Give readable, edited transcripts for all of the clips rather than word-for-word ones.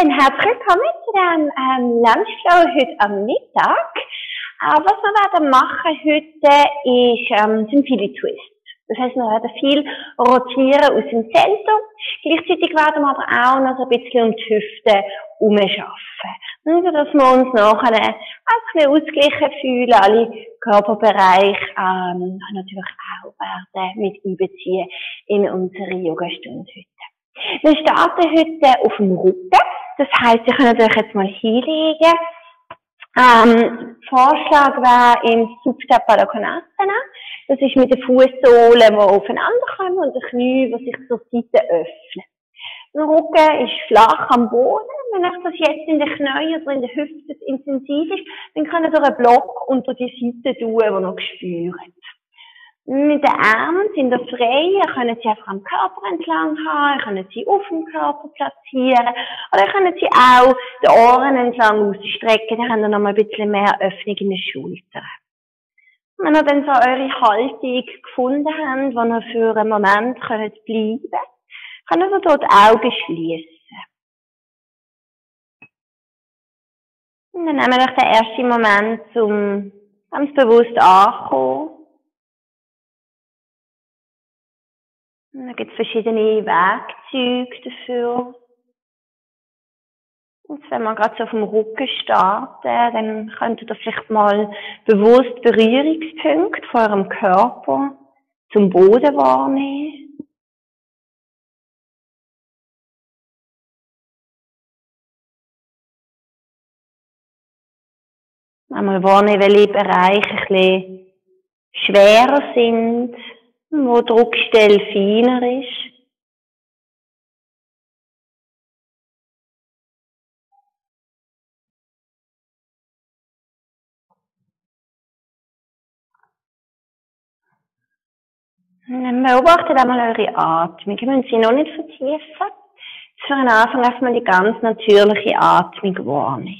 Dann herzlich willkommen zu diesem Lunchflow heute am Mittag. Was wir werden machen heute sind viele Twists. Das heisst, wir werden viel rotieren aus dem Zentrum. Gleichzeitig werden wir aber auch noch so ein bisschen um die Hüfte herumschaffen. Also, dass wir uns nachher ein bisschen ausgeglichen fühlen, alle Körperbereiche natürlich auch werden mit einbeziehen in unsere Yogastunde heute. Wir starten heute auf dem Rücken. Das heisst, ihr könnt euch jetzt mal hinlegen. Vorschlag wäre im Supta Baddha Konasana. Das ist mit den Fußsohlen, die aufeinander kommen und den Knie, die sich zur Seite öffnen. Der Rücken ist flach am Boden. Wenn euch das jetzt in den Knien oder in den Hüften intensiv ist, dann könnt ihr einen Block unter die Seite tun, den ihr noch spürt. Mit den Armen sind ihr frei, ihr könnt sie einfach am Körper entlang haben, ihr könnt sie auf dem Körper platzieren, oder ihr könnt sie auch die Ohren entlang ausstrecken, dann habt ihr noch mal ein bisschen mehr Öffnung in den Schultern. Wenn ihr dann so eure Haltung gefunden habt, wo ihr für einen Moment bleiben könnt ihr dort die Augen schließen. Und dann nehmen wir euch den ersten Moment, um ganz bewusst anzukommen. Und da gibt es verschiedene Werkzeuge dafür. Und wenn wir gerade so auf dem Rücken starten, dann könntet ihr vielleicht mal bewusst Berührungspunkte von eurem Körper zum Boden wahrnehmen. Einmal wahrnehmen, welche Bereiche ein bisschen schwerer sind, wo die Druckstelle feiner ist. Und dann beobachtet einmal eure Atmung. Ihr müsst sie noch nicht vertiefen. Für den Anfang erstmal die ganz natürliche Atmung wahrnehmen.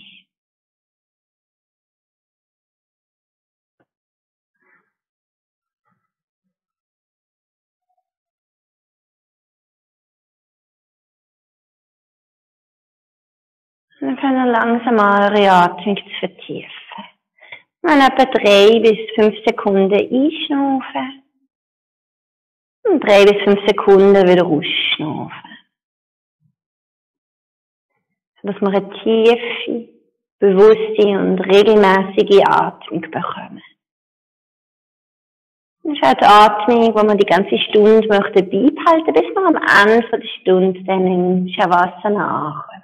Dann könnt ihr langsam eure Atmung vertiefen. Dann etwa 3 bis 5 Sekunden einschnaufen. Und 3 bis 5 Sekunden wieder ausschnaufen. Sodass wir eine tiefe, bewusste und regelmäßige Atmung bekommen. Das ist auch die Atmung, die wir die ganze Stunde möchten beibehalten, bis wir am Ende der Stunde dann in Shavasana ankommen.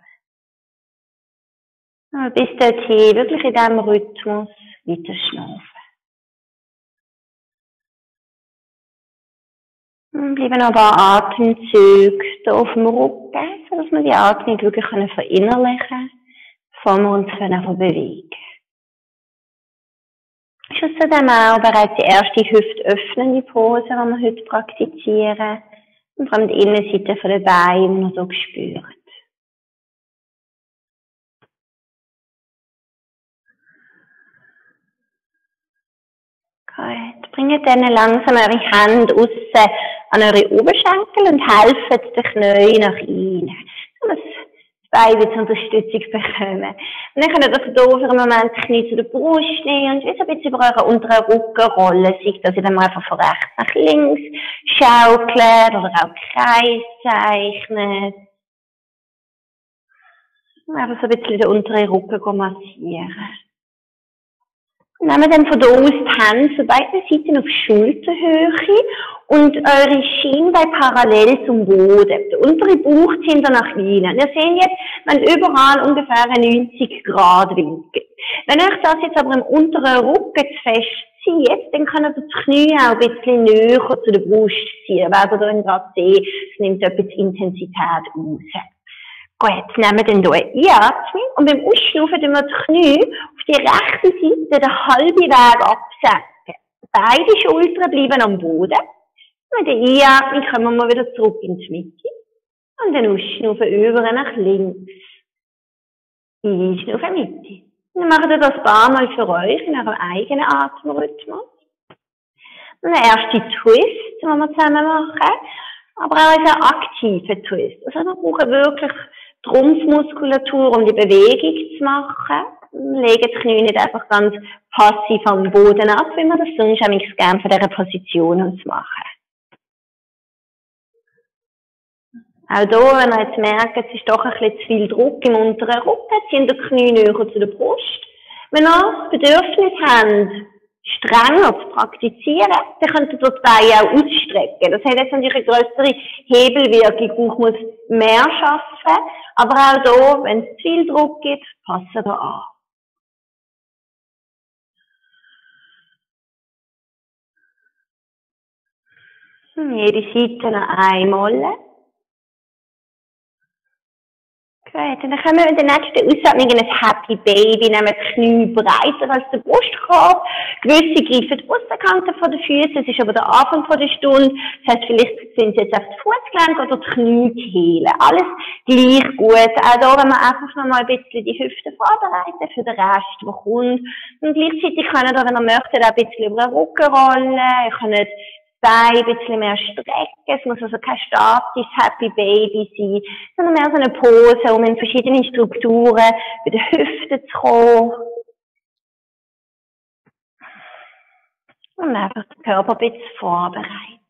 Aber bis dorthin wirklich in diesem Rhythmus weiter schnaufen. Und bleiben aber Atemzüge hier auf dem Rücken, sodass wir die Atmung wirklich verinnerlichen können, bevor wir uns bewegen können. Das ist außerdem auch bereits die erste hüftöffnende Pose, die wir heute praktizieren. Und vor allem die Innenseite der Beine, die wir so spüren. Gut. Bringt dann langsam eure Hände aussen an eure Oberschenkel und helft den Knien nach innen. Dass das Bein zur Unterstützung bekommen. Und dann könnt ihr hier für einen Moment die Knie zu der Brust nehmen und wie so ein bisschen über euren unteren Rücken rollen. Sei das, indem ihr einfach von rechts nach links schaukelt oder auch Kreis zeichnet. Und einfach so ein bisschen den unteren Rücken massieren. Nehmt dann von hier aus die Hände von beiden Seiten auf Schulterhöhe und eure Schienbeine parallel zum Boden. Der untere Bauch zieht dann nach innen. Wir sehen jetzt, wenn überall ungefähr einen 90-Grad-Winkel. Wenn euch das jetzt aber im unteren Rücken zu fest zieht, dann könnt ihr das Knie auch ein bisschen näher zu der Brust ziehen. Werdet ihr dann gerade sehen, es nimmt etwas Intensität raus. Gut, jetzt nehmen wir dann hier eine Einatmung und beim Ausschnaufen tun wir das Knie auf die rechte Seite den halben Weg absenken. Beide Schultern bleiben am Boden. Mit der Einatmung kommen wir wieder zurück in die Mitte. Und dann ausschnaufen über nach links. Einschnaufen Mitte. Dann macht ihr das ein paar Mal für euch in eurem eigenen Atemrhythmus. Und der erste Twist, den wir zusammen machen, aber auch ein aktiver Twist. Also wir brauchen wirklich die Rumpfmuskulatur, um die Bewegung zu machen. Legen die Knie nicht einfach ganz passiv am Boden ab, wie man das sonst eigentlich gerne von dieser Position machen. Auch hier, wenn ihr jetzt merkt, es ist doch ein bisschen zu viel Druck im unteren Rücken, ziehen die Knie näher zu der Brust. Wenn ihr das Bedürfnis habt, strenger zu praktizieren, dann könnt ihr die Beine auch ausstrecken. Das hat jetzt natürlich eine größere Hebelwirkung, ich muss mehr schaffen, aber auch hier, wenn es zu viel Druck gibt, passt ihr da an. Jede Seite noch einmal. Gut, und dann kommen wir in der nächsten Ausatmung in ein Happy Baby, nehmen die Knie breiter als der Brustkorb. Gewisse greifen die Außenkante von den Füßen, es ist aber der Anfang von der Stunde. Das heisst, vielleicht sind es jetzt auf die Fußgelenke oder die Kniekehlen. Alles gleich gut. Auch da, wenn man einfach noch mal ein bisschen die Hüften vorbereiten für den Rest, der kommt. Und gleichzeitig können ihr, wenn ihr möchtet, auch ein bisschen über den Rücken rollen. Ihr könnt Beine ein bisschen mehr strecken. Es muss also kein statisches Happy Baby sein, sondern mehr so eine Pose, um in verschiedene Strukturen bei den Hüften zu kommen. Und einfach den Körper ein bisschen vorbereiten.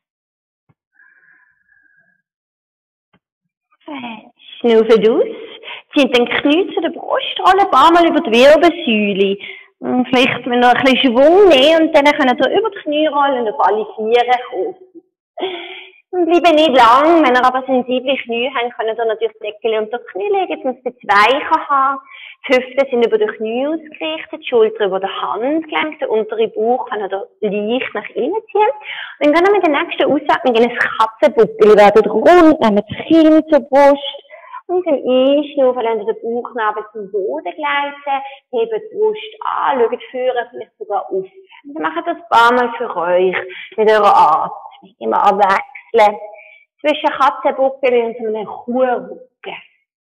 Schnaufen aus. Zieht den Knie zu der Brust, rollen ein paar Mal über die Wirbelsäule. Und vielleicht noch ein bisschen Schwung nehmen und dann können wir über die Knie rollen und auf alle Viere kommen. Und bleiben nicht lang, wenn ihr aber sensible Knie habt, könnt ihr natürlich die Deckel unter die Knie legen, jetzt muss es weicher haben. Die Hüften sind über die Knie ausgerichtet, die Schulter über den Handgelenk, der untere Bauch kann ihr leicht nach innen ziehen. Und dann gehen wir mit der nächsten Ausatmung in ein Katzenbuckel. Ihr werdet rund, nehmen das Kinn zur Brust. Und im Einschnaufen lasst ihr den Bauchnabel zum Boden gleiten, hebt die Brust an, schaut vorne, vielleicht sogar auf. Und dann macht das ein paar Mal für euch mit eurer Atmung. Immer abwechseln zwischen Katzenbuckel und so einem Kuhrrücken.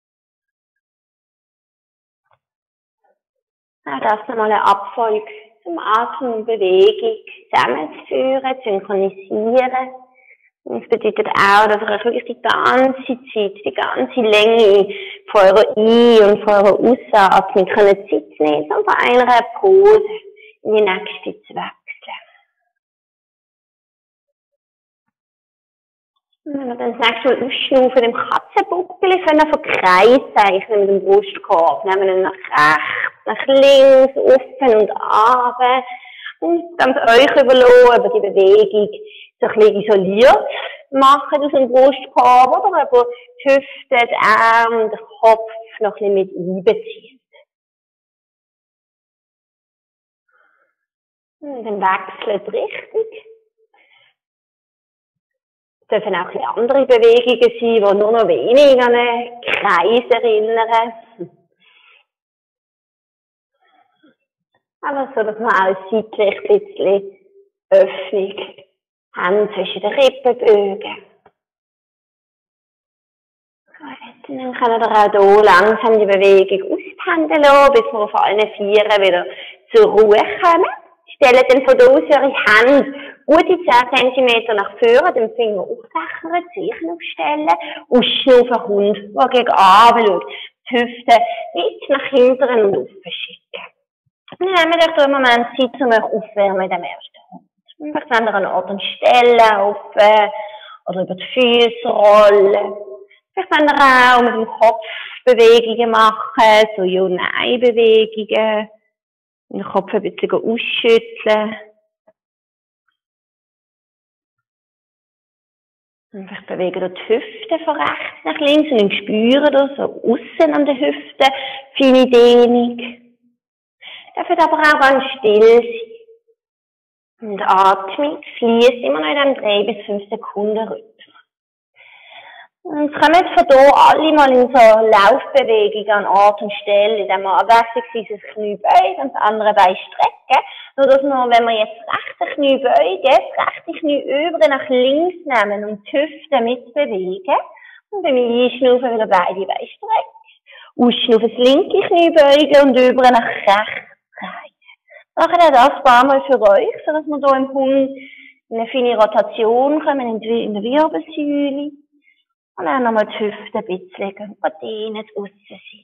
Auch das nochmal eine Abfolge zum Atmen und Bewegung zusammenzuführen, zu synchronisieren. Das bedeutet auch, dass ihr euch wirklich die ganze Zeit, die ganze Länge von eurer Ein- und von eurer Ausatmung Zeit nehmen und von einer Pose in die nächste zu wechseln. Und wenn wir dann das nächste Mal ausschnaufen im Katzenbuckel, können wir Kreis zeichnen mit dem Brustkorb. Nehmen wir ihn nach rechts, nach links, offen und runter. Und ganz euch überlassen, aber die Bewegung so ein bisschen isoliert machen aus dem Brustkorb oder aber die Hüfte, die Arme, den Kopf noch ein bisschen mit einbeziehen. Und dann wechselt die Richtung. Es dürfen auch ein bisschen andere Bewegungen sein, die nur noch wenig an einen Kreis erinnern. Aber so, dass man auch seitlich ein bisschen Öffnung haben zwischen den Rippenbögen. Gut, dann können wir auch hier langsam die Bewegung auspendeln lassen, bis wir auf allen Vieren wieder zur Ruhe kommen. Stellt dann von hier aus eure Hände gute 10 cm nach vorne, den Finger auffächern, Zeichen aufstellen und schnaufen Hund, der gegen oben schaut. Die Hüfte weit nach hinten und aufschicken. Dann nehmen wir euch hier im Moment Zeit, um euch aufwärmen in dem ersten Hund. Vielleicht wenn ihr an Ort und Stelle laufen oder über die Füße rollen. Vielleicht wenn ihr auch mit dem Kopf Bewegungen machen, so Ja-Nein-Bewegungen. Den Kopf ein bisschen ausschütteln. Und vielleicht bewegen ihr die Hüfte von rechts nach links und dann spüren ihr so aussen an der Hüfte feine Dehnung. Dürft aber auch ganz still sein. Und die Atmung fließt immer noch in diesem 3 bis 5 Sekunden Rhythmus. Und kommen jetzt von hier alle mal in so Laufbewegungen an Ort und Stelle, indem wir abwechslungsweise das Knie beugen und das andere Bein strecken. Nur dass wir, wenn wir jetzt das rechte Knie beugen, das rechte Knie über nach links nehmen und die Hüfte mitbewegen. Und beim Einschnaufen wieder beide Beine strecken. Ausschnaufen das linke Knie beugen und über nach rechts drehen. Machen wir das ein paar Mal für euch, sodass wir hier im Hund in eine feine Rotation kommen in der Wirbelsäule. Und dann nochmal die Hüfte ein bisschen und dehnen die Aussenseite.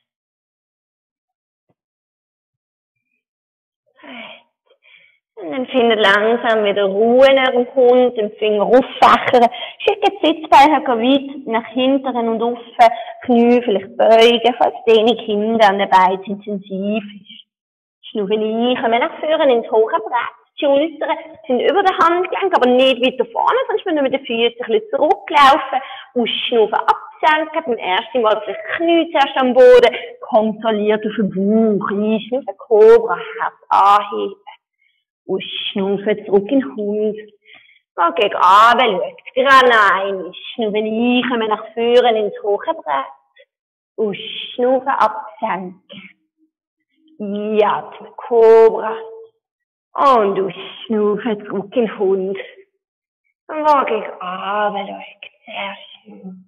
Und dann findet langsam wieder Ruhe in eurem Hund, den Finger auffächern. Schickt die Sitzbeine weit nach hinten und offen, Knie vielleicht beugen, falls die Kinder an den Beinen intensiv ist. Schnaufen ein, kommen nach vorne ins hohe Brett. Die Schultern sind über der Handgelenk, aber nicht weiter vorne, sonst müssen wir mit den Füßen ein bisschen zurücklaufen. Ausschnaufen, absenken. Beim ersten Mal vielleicht Knie zuerst am Boden, kontrolliert auf den Bauch, einschnaufen, Cobra, Herz anheben. Ausschnaufen, zurück in den Hund. Mal gegen Abend schaut. Gerade ein. Schnaufen ein, kommen nach vorne ins hohe Brett. Ausschnaufen, absenken. Einatmen, Cobra. Und ausschnaufen, zurück in den Hund. Und mal gegen Abend schaut. Sehr schön.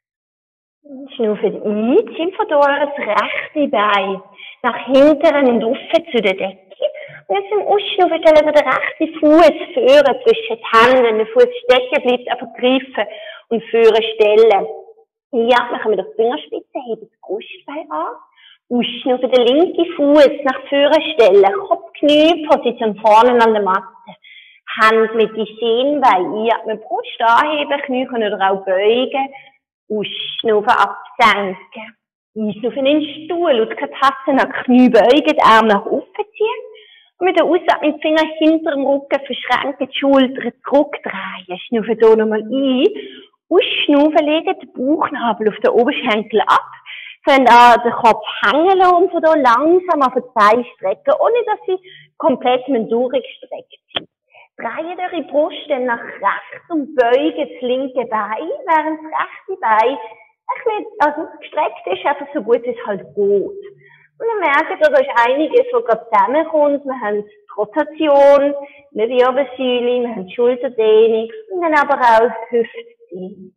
Schnaufen ein, ziehen von da das rechte Bein nach hinten und offen zu der Decke. Und jetzt im Ausschnaufen stellen wir den rechten Fuß führen zwischen den Händen. Wenn der Fuß stecken bleibt, einfach greifen und führen stellen. Ja, dann können wir die Fingerspitze heben, das Brustbein an. Ausschnaufen, den linken Fuß nach vorne stellen. Kopf, Knie, Position vorne an der Matte. Hand mit den Schienbeinen. Einatmen, Brust anheben, Knie können wir auch beugen. Ausschnaufen, absenken. Einschnaufen in den Stuhl, Utkatasana, Knie beugen, Arm nach oben ziehen. Und mit der Ausatmung die Finger hinter dem Rücken verschränken, die Schultern zurückdrehen. Schnaufen hier nochmal ein. Ausschnaufen, legen den Bauchnabel auf den Oberschenkel ab. Können auch den Kopf hängen lassen und von hier langsam auf die Beine strecken, ohne dass sie komplett durchgestreckt sind. Drehen eure Brust dann nach rechts und beugen das linke Bein, während das rechte Bein ein bisschen gestreckt ist, einfach so gut es halt geht. Und dann merkt ihr, da ist einiges, was gerade zusammenkommt. Wir haben die Rotation, eine Wirbelsäule, wir haben die Schulterdehnung und dann aber auch die Hüftdehnung.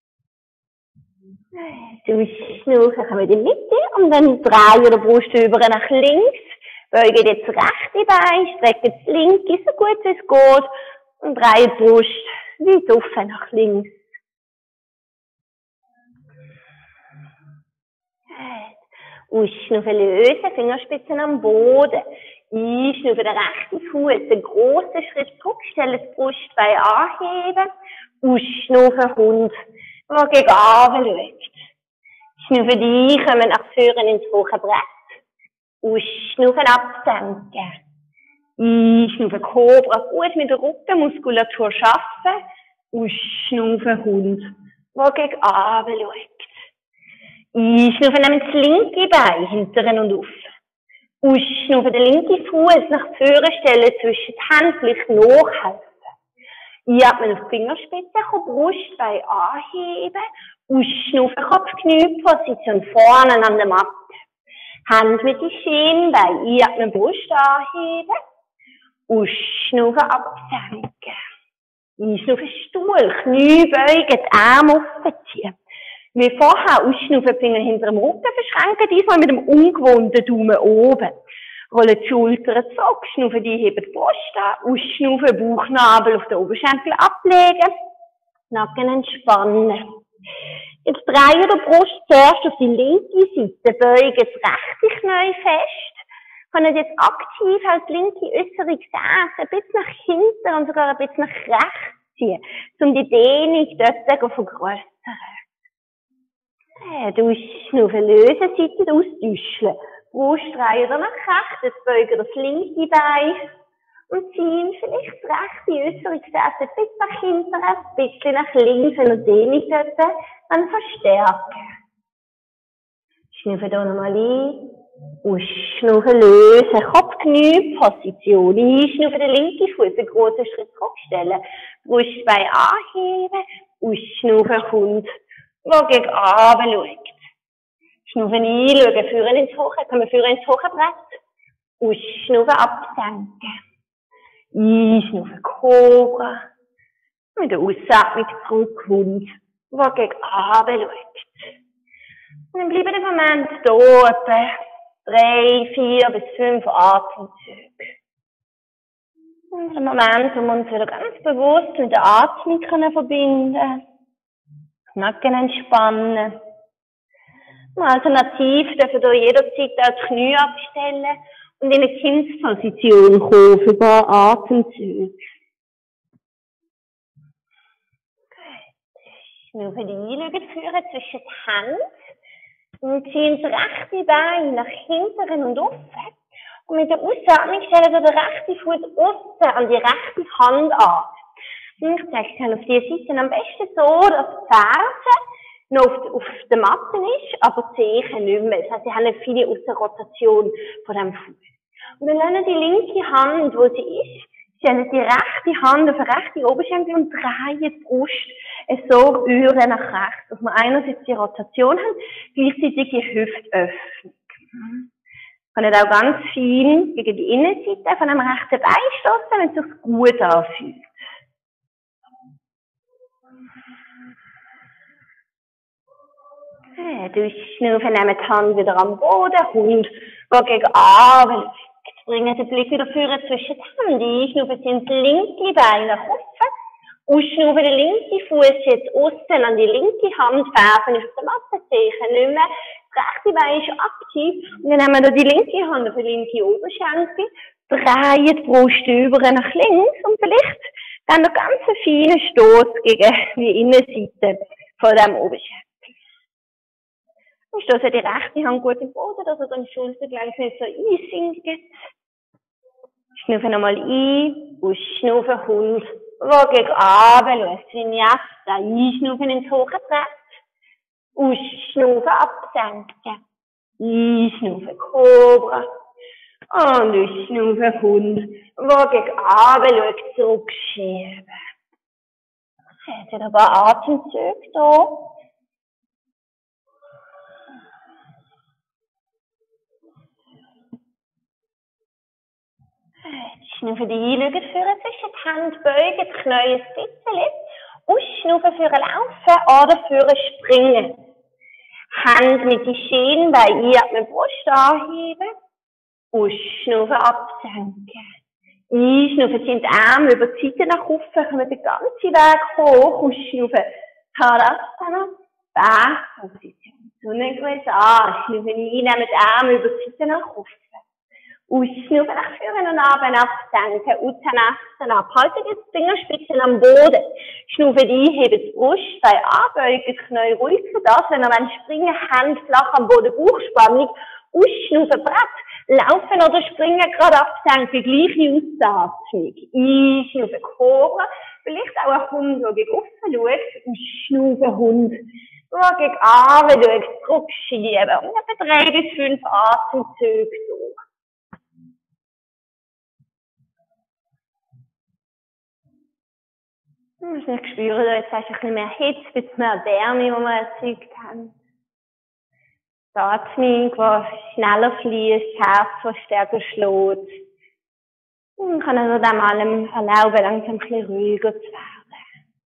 Durchschnaufen kommen wir in die Mitte und dann drehen wir die Brust über nach links. Beugen jetzt das rechte Bein, strecken das linke, so gut es geht, und drehen die Brust weit offen nach links. Ausschnaufen, lösen, Fingerspitzen am Boden. Einschnaufen, den rechten Fuß, einen grossen Schritt zurück, stellen das Brustbein anheben. Ausschnaufen, Hund, der gegen Abend schaut. Schnaufen ein, kommen nach vorne ins hohe Brett. Ausschnaufen, absenken. Einschnaufen, Cobra, gut mit der Rückenmuskulatur schaffen. Ausschnaufen, Hund, der gegen Abend schaut. Einschnaufen, nehmen das linke Bein hinterher und auf. Ausschnaufen, den linken Fuß nach vorne stellen, zwischen die Hände vielleicht nachhelfen. Einatmen auf die Fingerspitze, Brustbein anheben. Ausschnaufen, Kopf-Knie-Position vorne an der Matte. Hand mit den Schienbeinen, einatmen, Brust anheben. Ausschnaufen, absenken. Einschnaufen, Stuhl, Knie beugen, die Arme offen ziehen. Wie vorher, ausschnaufen, Finger hinter dem Rücken verschränken, diesmal mit dem ungewohnten Daumen oben. Rollen die Schultern zurück, schnaufen, die heben die Brust an, ausschnaufen, Bauchnabel auf den Oberschenkel ablegen, Nacken entspannen. Jetzt drehen die Brust zuerst auf die linke Seite, beugen das rechte Knie fest, können jetzt aktiv auch die linke äußere Gesäß ein bisschen nach hinten und sogar ein bisschen nach rechts ziehen, um die Dehnung dort zu vergrößern. Ausschnaufen, lösen, Seite austäuschen. Brust drehen nach rechts, jetzt beugen das linke Bein und ziehen vielleicht das rechte äußere Gesäß ein bisschen nach hinten, ein bisschen nach links, wenn ihr Dehnung dort dann verstärken. Schnaufen hier nochmal ein. Ausschnaufen, lösen, Kopf, Knie, Position. Einschnaufen, den linken Fuß einen großen Schritt zurückstellen. Brustbein anheben. Ausschnaufen, Hund, der gegen Abend schaut. Schnaufen ein, schauen, führen ins Hoche, kommen führen ins hohe Brett. Ausschnaufen, absenken. Einschnaufen, Cobra. Mit der Ausatmung zurück, Hund, der gegen Abend schaut. Und dann bleiben wir im Moment hier etwa 3, 4 bis 5 Atemzüge. Und ein Moment, wo wir uns wieder ganz bewusst mit der Atmung verbinden können. Nacken entspannen. Alternativ dürfen ihr jederzeit auch die Knie abstellen und in eine Kindsposition kommen für ein paar Atemzüge. Nur für die Einlüge führen zwischen die Hände und ziehen das rechte Bein nach hinten und offen. Und mit der Ausatmung stellen wir den rechten Fuß außen an die rechte Hand an. Und ich zeige es auf dieser Seite am besten so, dass die Ferse noch auf der Matte ist, aber die Zehen nicht mehr. Das heisst, sie haben eine viele Aussenrotation von diesem Fuß. Und dann lassen die linke Hand, wo sie ist, stellen die rechte Hand auf den rechten Oberschenkel und drehen die Brust so über nach rechts, dass wir einerseits die Rotation haben, gleichzeitig die Hüftöffnung. Man kann auch ganz fein gegen die Innenseite von einem rechten Bein stoßen, wenn es sich gut anfühlt. Durchschnaufen, nehmen die Hand wieder am Boden, Hund geht gegen Arme, bringen den Blick wieder führen zwischen die Hände, einschnaufen sind das linke Bein nach offen, ausschnaufen den linken Fuß jetzt außen an die linke Hand, Fersen auf der Matte, Zehen nicht mehr, das rechte Bein ist aktiv und dann nehmen wir die linke Hand auf den linken Oberschenkel, drehen die Brust über nach links und vielleicht dann noch ganz einen feinen Stoß gegen die Innenseite von diesem Oberschenkel. Und stoßen die rechte Hand gut im Boden, dass er dann Schultergelenk nicht so einsinkt. Schnaufen nochmal ein, ausschnaufen, Hund, wo gegen Abend, schaust Vignette, einschnaufen ins hohe Brett, ausschnaufen, absenken, einschnaufen, Cobra, und ausschnaufen, Hund, wo gegen Abend, schaust zurückschieben. Jetzt wieder ein paar Atemzüge hier. Schnaufen die Einlüge führen zwischen die Hände, beugen die Knie ein bisschen. Ausschnaufen für ein Laufen oder für ein Springen. Hände mit den Schienbeinen einatmen, Brust anheben. Ausschnaufen, absenken. Einschnaufen sind die Arme über die Seite nach oben, kommen den ganzen Weg hoch. Ausschnaufen, Tadasana, Bergposition. Sonnengruß an. Schnaufen ein, nehmen die Arme über die Seite nach oben. Ausschnaufen nach vorne und runter, absenken, Uttanasana. Halten jetzt die Fingerspitzen am Boden. Schnaufen ein, heben die Brustbein an, beugen die Knie ruhig für das. Wenn ihr springen, Hände flach am Boden, Bauchspannung. Ausschnaufen, Brett, laufen oder springen, gerade absenken, gleiche Ausatmung. Einschnaufen, Cobra. Vielleicht auch ein Hund, der gegen offen schaut. Ausschnaufen, Hund. Der gegen Abend schaut, zurückschieben. Und etwa 3 bis 5 Atemzüge durch. Ich spüre da jetzt ein bisschen mehr Hitze, ein bisschen mehr Wärme, die wir erzeugt haben. Die Atmung, die schneller fließt, das Herz, das stärker schlägt. Und man kann also dem allem erlauben, langsam ein bisschen ruhiger zu werden.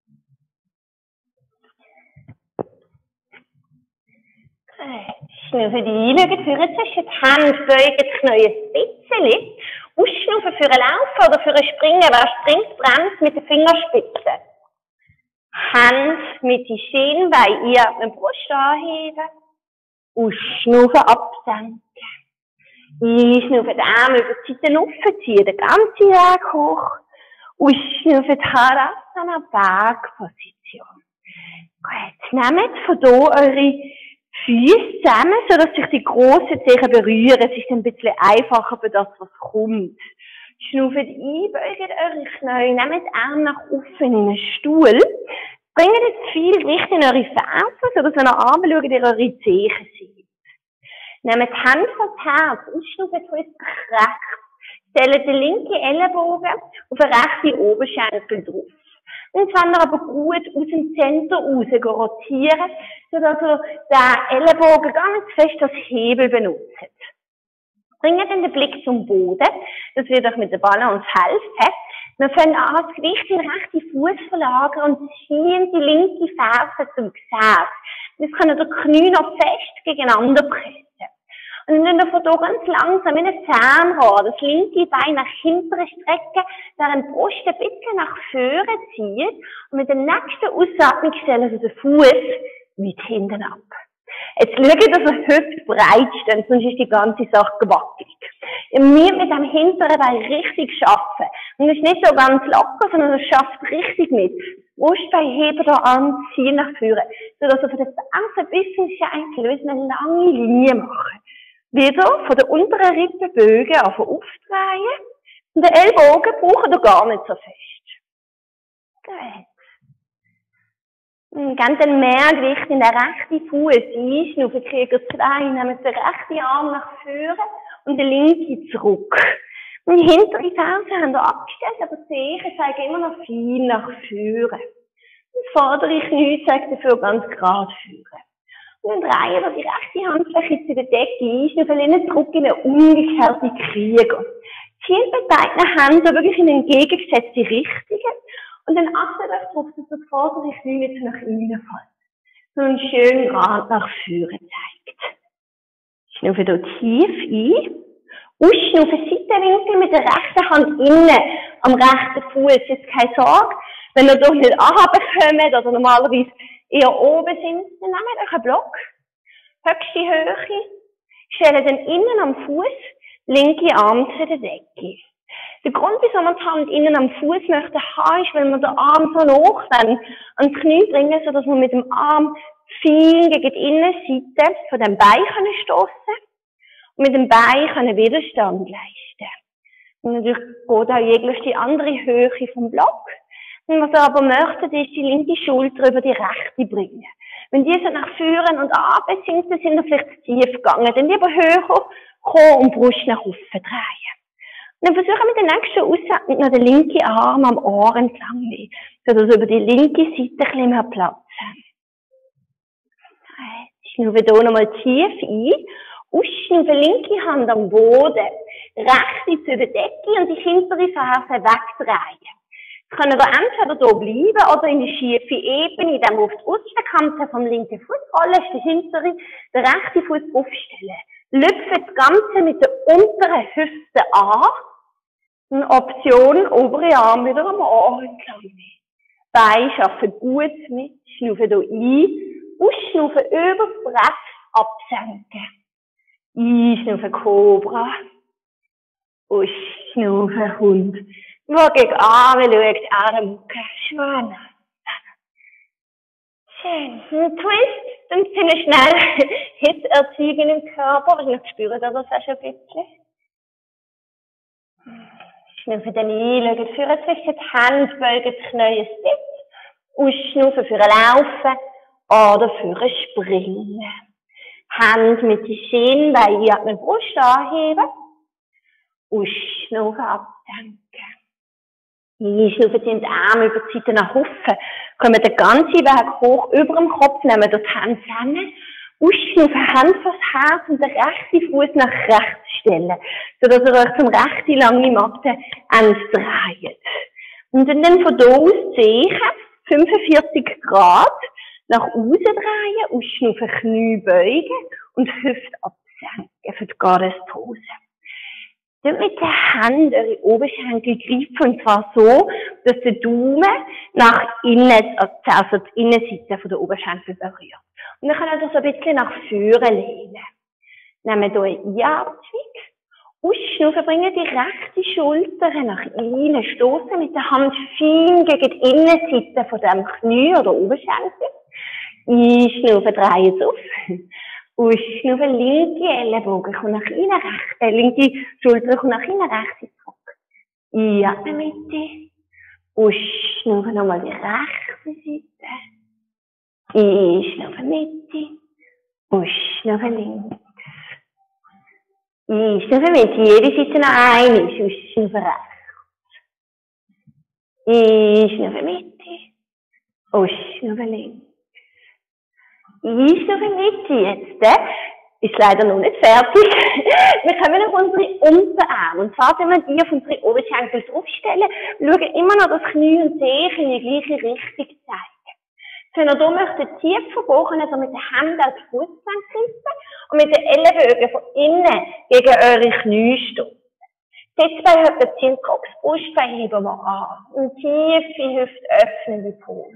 Schnaufen die Einlüge führen zwischen die Hände, beugen die Knie ein bisschen. Ausschnaufen für ein Laufen oder für ein Springen. Wer springt, bremst mit den Fingerspitzen. Hände mit den Schienbeinen einatmen, Brust anheben. Ausschnaufen, absenken. Einschnaufen, die Arme über die Seiten offen ziehen, den ganzen Weg hoch. Ausschnaufen, Tadasana, Bergposition. Gut, nehmt von hier eure Füße zusammen, sodass sich die grossen Zehen berühren. Es ist ein bisschen einfacher für das, was kommt. Schnauft ein, beugt eure Knie, nehmt die Arme nach oben in einen Stuhl. Bringt jetzt viel Gewicht in eure Fersen, sodass ihr nach oben schaut, ihr eure Zehen seht. Nehmt die Hände vors Herz, ausschnauft Fuß rechts. Stellt den linken Ellenbogen auf den rechten Oberschenkel drauf. Und kann er aber gut aus dem Zentrum raus rotieren, sodass er den Ellenbogen ganz fest als Hebel benutzt. Bringt dann den Blick zum Boden. Das wird euch mit der Balance helfen. Wir fangen an, das Gewicht in den rechten Fuß verlagern und ziehen die linke Ferse zum Gesäß. Jetzt können die Knie noch fest gegeneinander pressen. Und dann von hier ganz langsam in ein Zahnrad, das linke Bein nach hinten strecken, während die Brust ein bisschen nach vorne zieht und mit der nächsten Ausatmung stellen Sie den Fuß weit hinten ab. Jetzt schaut, dass er hüftbreit steht, sonst ist die ganze Sache gewackelig. Ihr müsst mit dem hinteren Bein richtig arbeiten. Und das ist nicht so ganz locker, sondern er schafft richtig mit. Brustbein heben hier an, ziehen nach vorne, sodass ihr von der Ferse bis ins Schenkel eine lange Linie machen. Wieder von der unteren Rippenbögen aufdrehen. Und den Ellbogen brauchen ihr gar nicht so fest. Gut. Ganz den Mehrgewicht in den rechten Fuß einschnaufen, kriegen ihr 2, nehmen den rechten Arm nach vorne und den linken zurück. Und die hintere Ferse haben wir abgestellt, aber die Zehen zeigen immer noch viel nach vorne. Und das vordere Knie zeigt dafür ganz gerade vorne. Und dann drehen wir die rechte Handfläche zu der Decke einschnaufen, lehnen zurück in eine umgekehrte Krieger. Ziehen mit beiden Händen wirklich in entgegengesetzte Richtungen. Und dann achtet euch darauf, dass das vordere Knie nicht nach innen fällt, sondern schön gerade nach vorne zeigt. Schnaufen hier tief ein. Ausschnaufen Seitenwinkel mit der rechten Hand innen am rechten Fuß. Jetzt keine Sorge, wenn ihr doch nicht anbekommt oder normalerweise eher oben sind, dann nehmt euch einen Block, höchste Höhe, stellt dann innen am Fuß, linke Arm zu der Decke. Der Grund, wieso man die Hand innen am Fuß möchte haben, ist, weil man den Arm so hoch ans Knie bringen, sodass man mit dem Arm viel gegen die Innenseite von dem Bein stoßen und mit dem Bein Widerstand leisten. Und natürlich geht auch jegliche andere Höhe vom Block. Und was ihr aber möchtet, ist die linke Schulter über die rechte bringen. Wenn die so nach vorne und runter sind, dann sind ihr vielleicht zu tief gegangen. Dann lieber höher kommen und die Brust nach oben drehen. Und dann versuchen wir mit der nächsten Ausatmung noch den linken Arm am Ohr entlang nehmen, sodass wir über die linke Seite ein bisschen mehr Platz haben. Schnaufen hier nochmal tief ein. Ausschnaufen, linke Hand am Boden, rechte zu der Decke und die hintere Ferse wegdrehen. Jetzt können wir entweder hier bleiben oder in die schiefe Ebene, indem wir auf die Brustkante vom linken Fuß rollen, den hintere, den rechten Fuß aufstellen. Lüpfen das Ganze mit der unteren Hüfte an. Eine Option, obere Arm wieder am Ohr entlang nehmen. Beine arbeiten gut mit. Schnaufen hier ein. Ausschnaufen über das Brett absenken. Einschnaufen Cobra. Ausschnaufen Hund. Nur gegen Arme schaut, Armmucke, Schwan. Schön. Ein Twist. Dann ziemlich schnell Hitze erzeugen im Körper. Ich spüre das auch schon ein bisschen. Schnaufen dann ein, schaut für zwischen die Hände, beugen die Knie Sitz. Ausschnaufen für ein Laufen oder für ein Springen. Hände mit den Schienbeinen einatmen, Brust anheben. Ausschnaufen, absenken. Einschnaufen, ziehen die Arme über die Seite nach oben. Kommen den ganzen Weg hoch über dem Kopf, nehmen die Hände zusammen. Ausschnaufen, Hand vors Herz und den rechten Fuß nach rechts stellen, sodass ihr euch zum rechten lange Matte dreht. Und dann von hier aus Zehen, 45 Grad, nach außen drehen, ausschnaufen, Knie beugen und Hüfte absenken für die Gardestrose. Dann mit den Händen eure Oberschenkel greifen, und zwar so, dass der Daumen nach innen, also die Innenseite von der Oberschenkel berührt. Und dann könnt ihr das ein bisschen nach vorne lehnen. Nehmt hier eine Einatmung. Ausschnaufen, bringen die rechte Schulter nach innen, stoßen mit der Hand fein gegen die Innenseite von dem Knie oder Oberschenkel. Einschnaufen, drehen es auf. Ausschnaufen, linke Ellenbogen kommt nach innen, linke Schulter kommt nach innen, rechte zurück. Einatmen Mitte. Ausschnaufen, nochmal die rechte Seite. Einschnaufen Mitte. Ausschnaufen links. Einschnaufen Mitte. Jede Seite noch eine. Ausschnaufen rechts. Einschnaufen Mitte. Ausschnaufen links. Einschnaufen Mitte jetzt. Ist leider noch nicht fertig. Wir kommen auf unsere Unterarme. Und zwar, wenn wir die auf unsere Oberschenkel aufstellen, schauen immer noch das Knie und Zehen in die gleiche Richtung zeigen. Wenn ihr hier möchtet tief verbogen, also mit den Händen auf die Fußgelenk greifen Und mit den Ellenbogen von innen gegen eure Knie stoßen. Sitzbein hat den Zinnkrux, Brustbein heben wir an. Und tiefe Hüfte öffnen die Pose.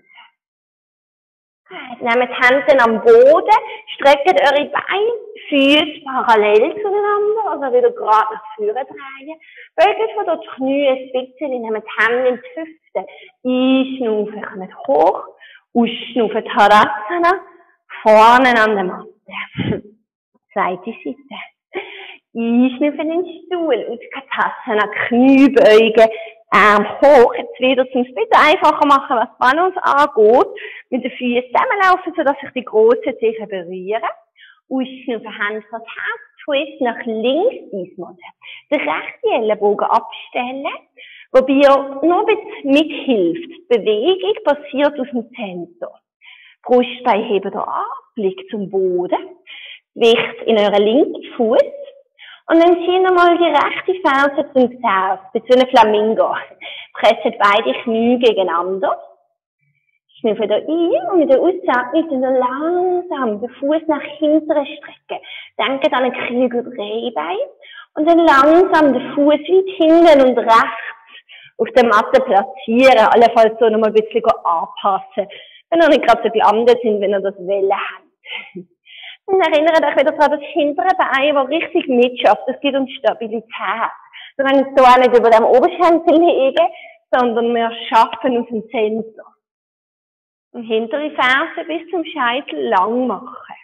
Nehmt die Hände am Boden, streckt eure Beine, Füße parallel zueinander, also wieder gerade nach vorne drehen. Beugt von dort die Knie ein bisschen, nehmt die Hände in die Hüfte, einschnaufen, kommt hoch, ausschnaufen, Tadasana, vorne an der Matte. Zweite Seite. Einschnaufen in den Stuhl, Utkatasana, Knie beugen, Arm hoch, jetzt wieder zum Split einfacher machen, was Balance angeht. Mit den Füßen zusammenlaufen, sodass sich die grossen Zehen berühren. Ausschnaufen, Hand vor das Herz, Twist nach links diesmal. Den rechten Ellenbogen abstellen, wobei ihr noch ein bisschen mithilft. Die Bewegung passiert aus dem Zentrum. Brustbein heben ihr an, Blick zum Boden. Gewicht in euren linken Fuß. Und dann ziehen wir mal die rechte Ferse zum Gesäß, wie so ein Flamingo. Presset beide Knie gegeneinander. Schnüffelt hier ein und mit der Ausatmung dann langsam den Fuß nach hinten strecken. Denkt an einen Krieger-Drehbein. Und dann langsam den Fuß weit hinten und rechts auf der Matte platzieren. Allenfalls so nochmal ein bisschen anpassen. Wenn ihr nicht gerade so gelandet sind, wenn ihr das Welle habt. Und erinnert euch wieder daran, das hintere Bein, das richtig mitschafft. Das gibt uns Stabilität. Wir wollen uns hier nicht über dem Oberschenkel liegen, sondern wir schaffen aus dem Zentrum. Und hintere Ferse bis zum Scheitel lang machen.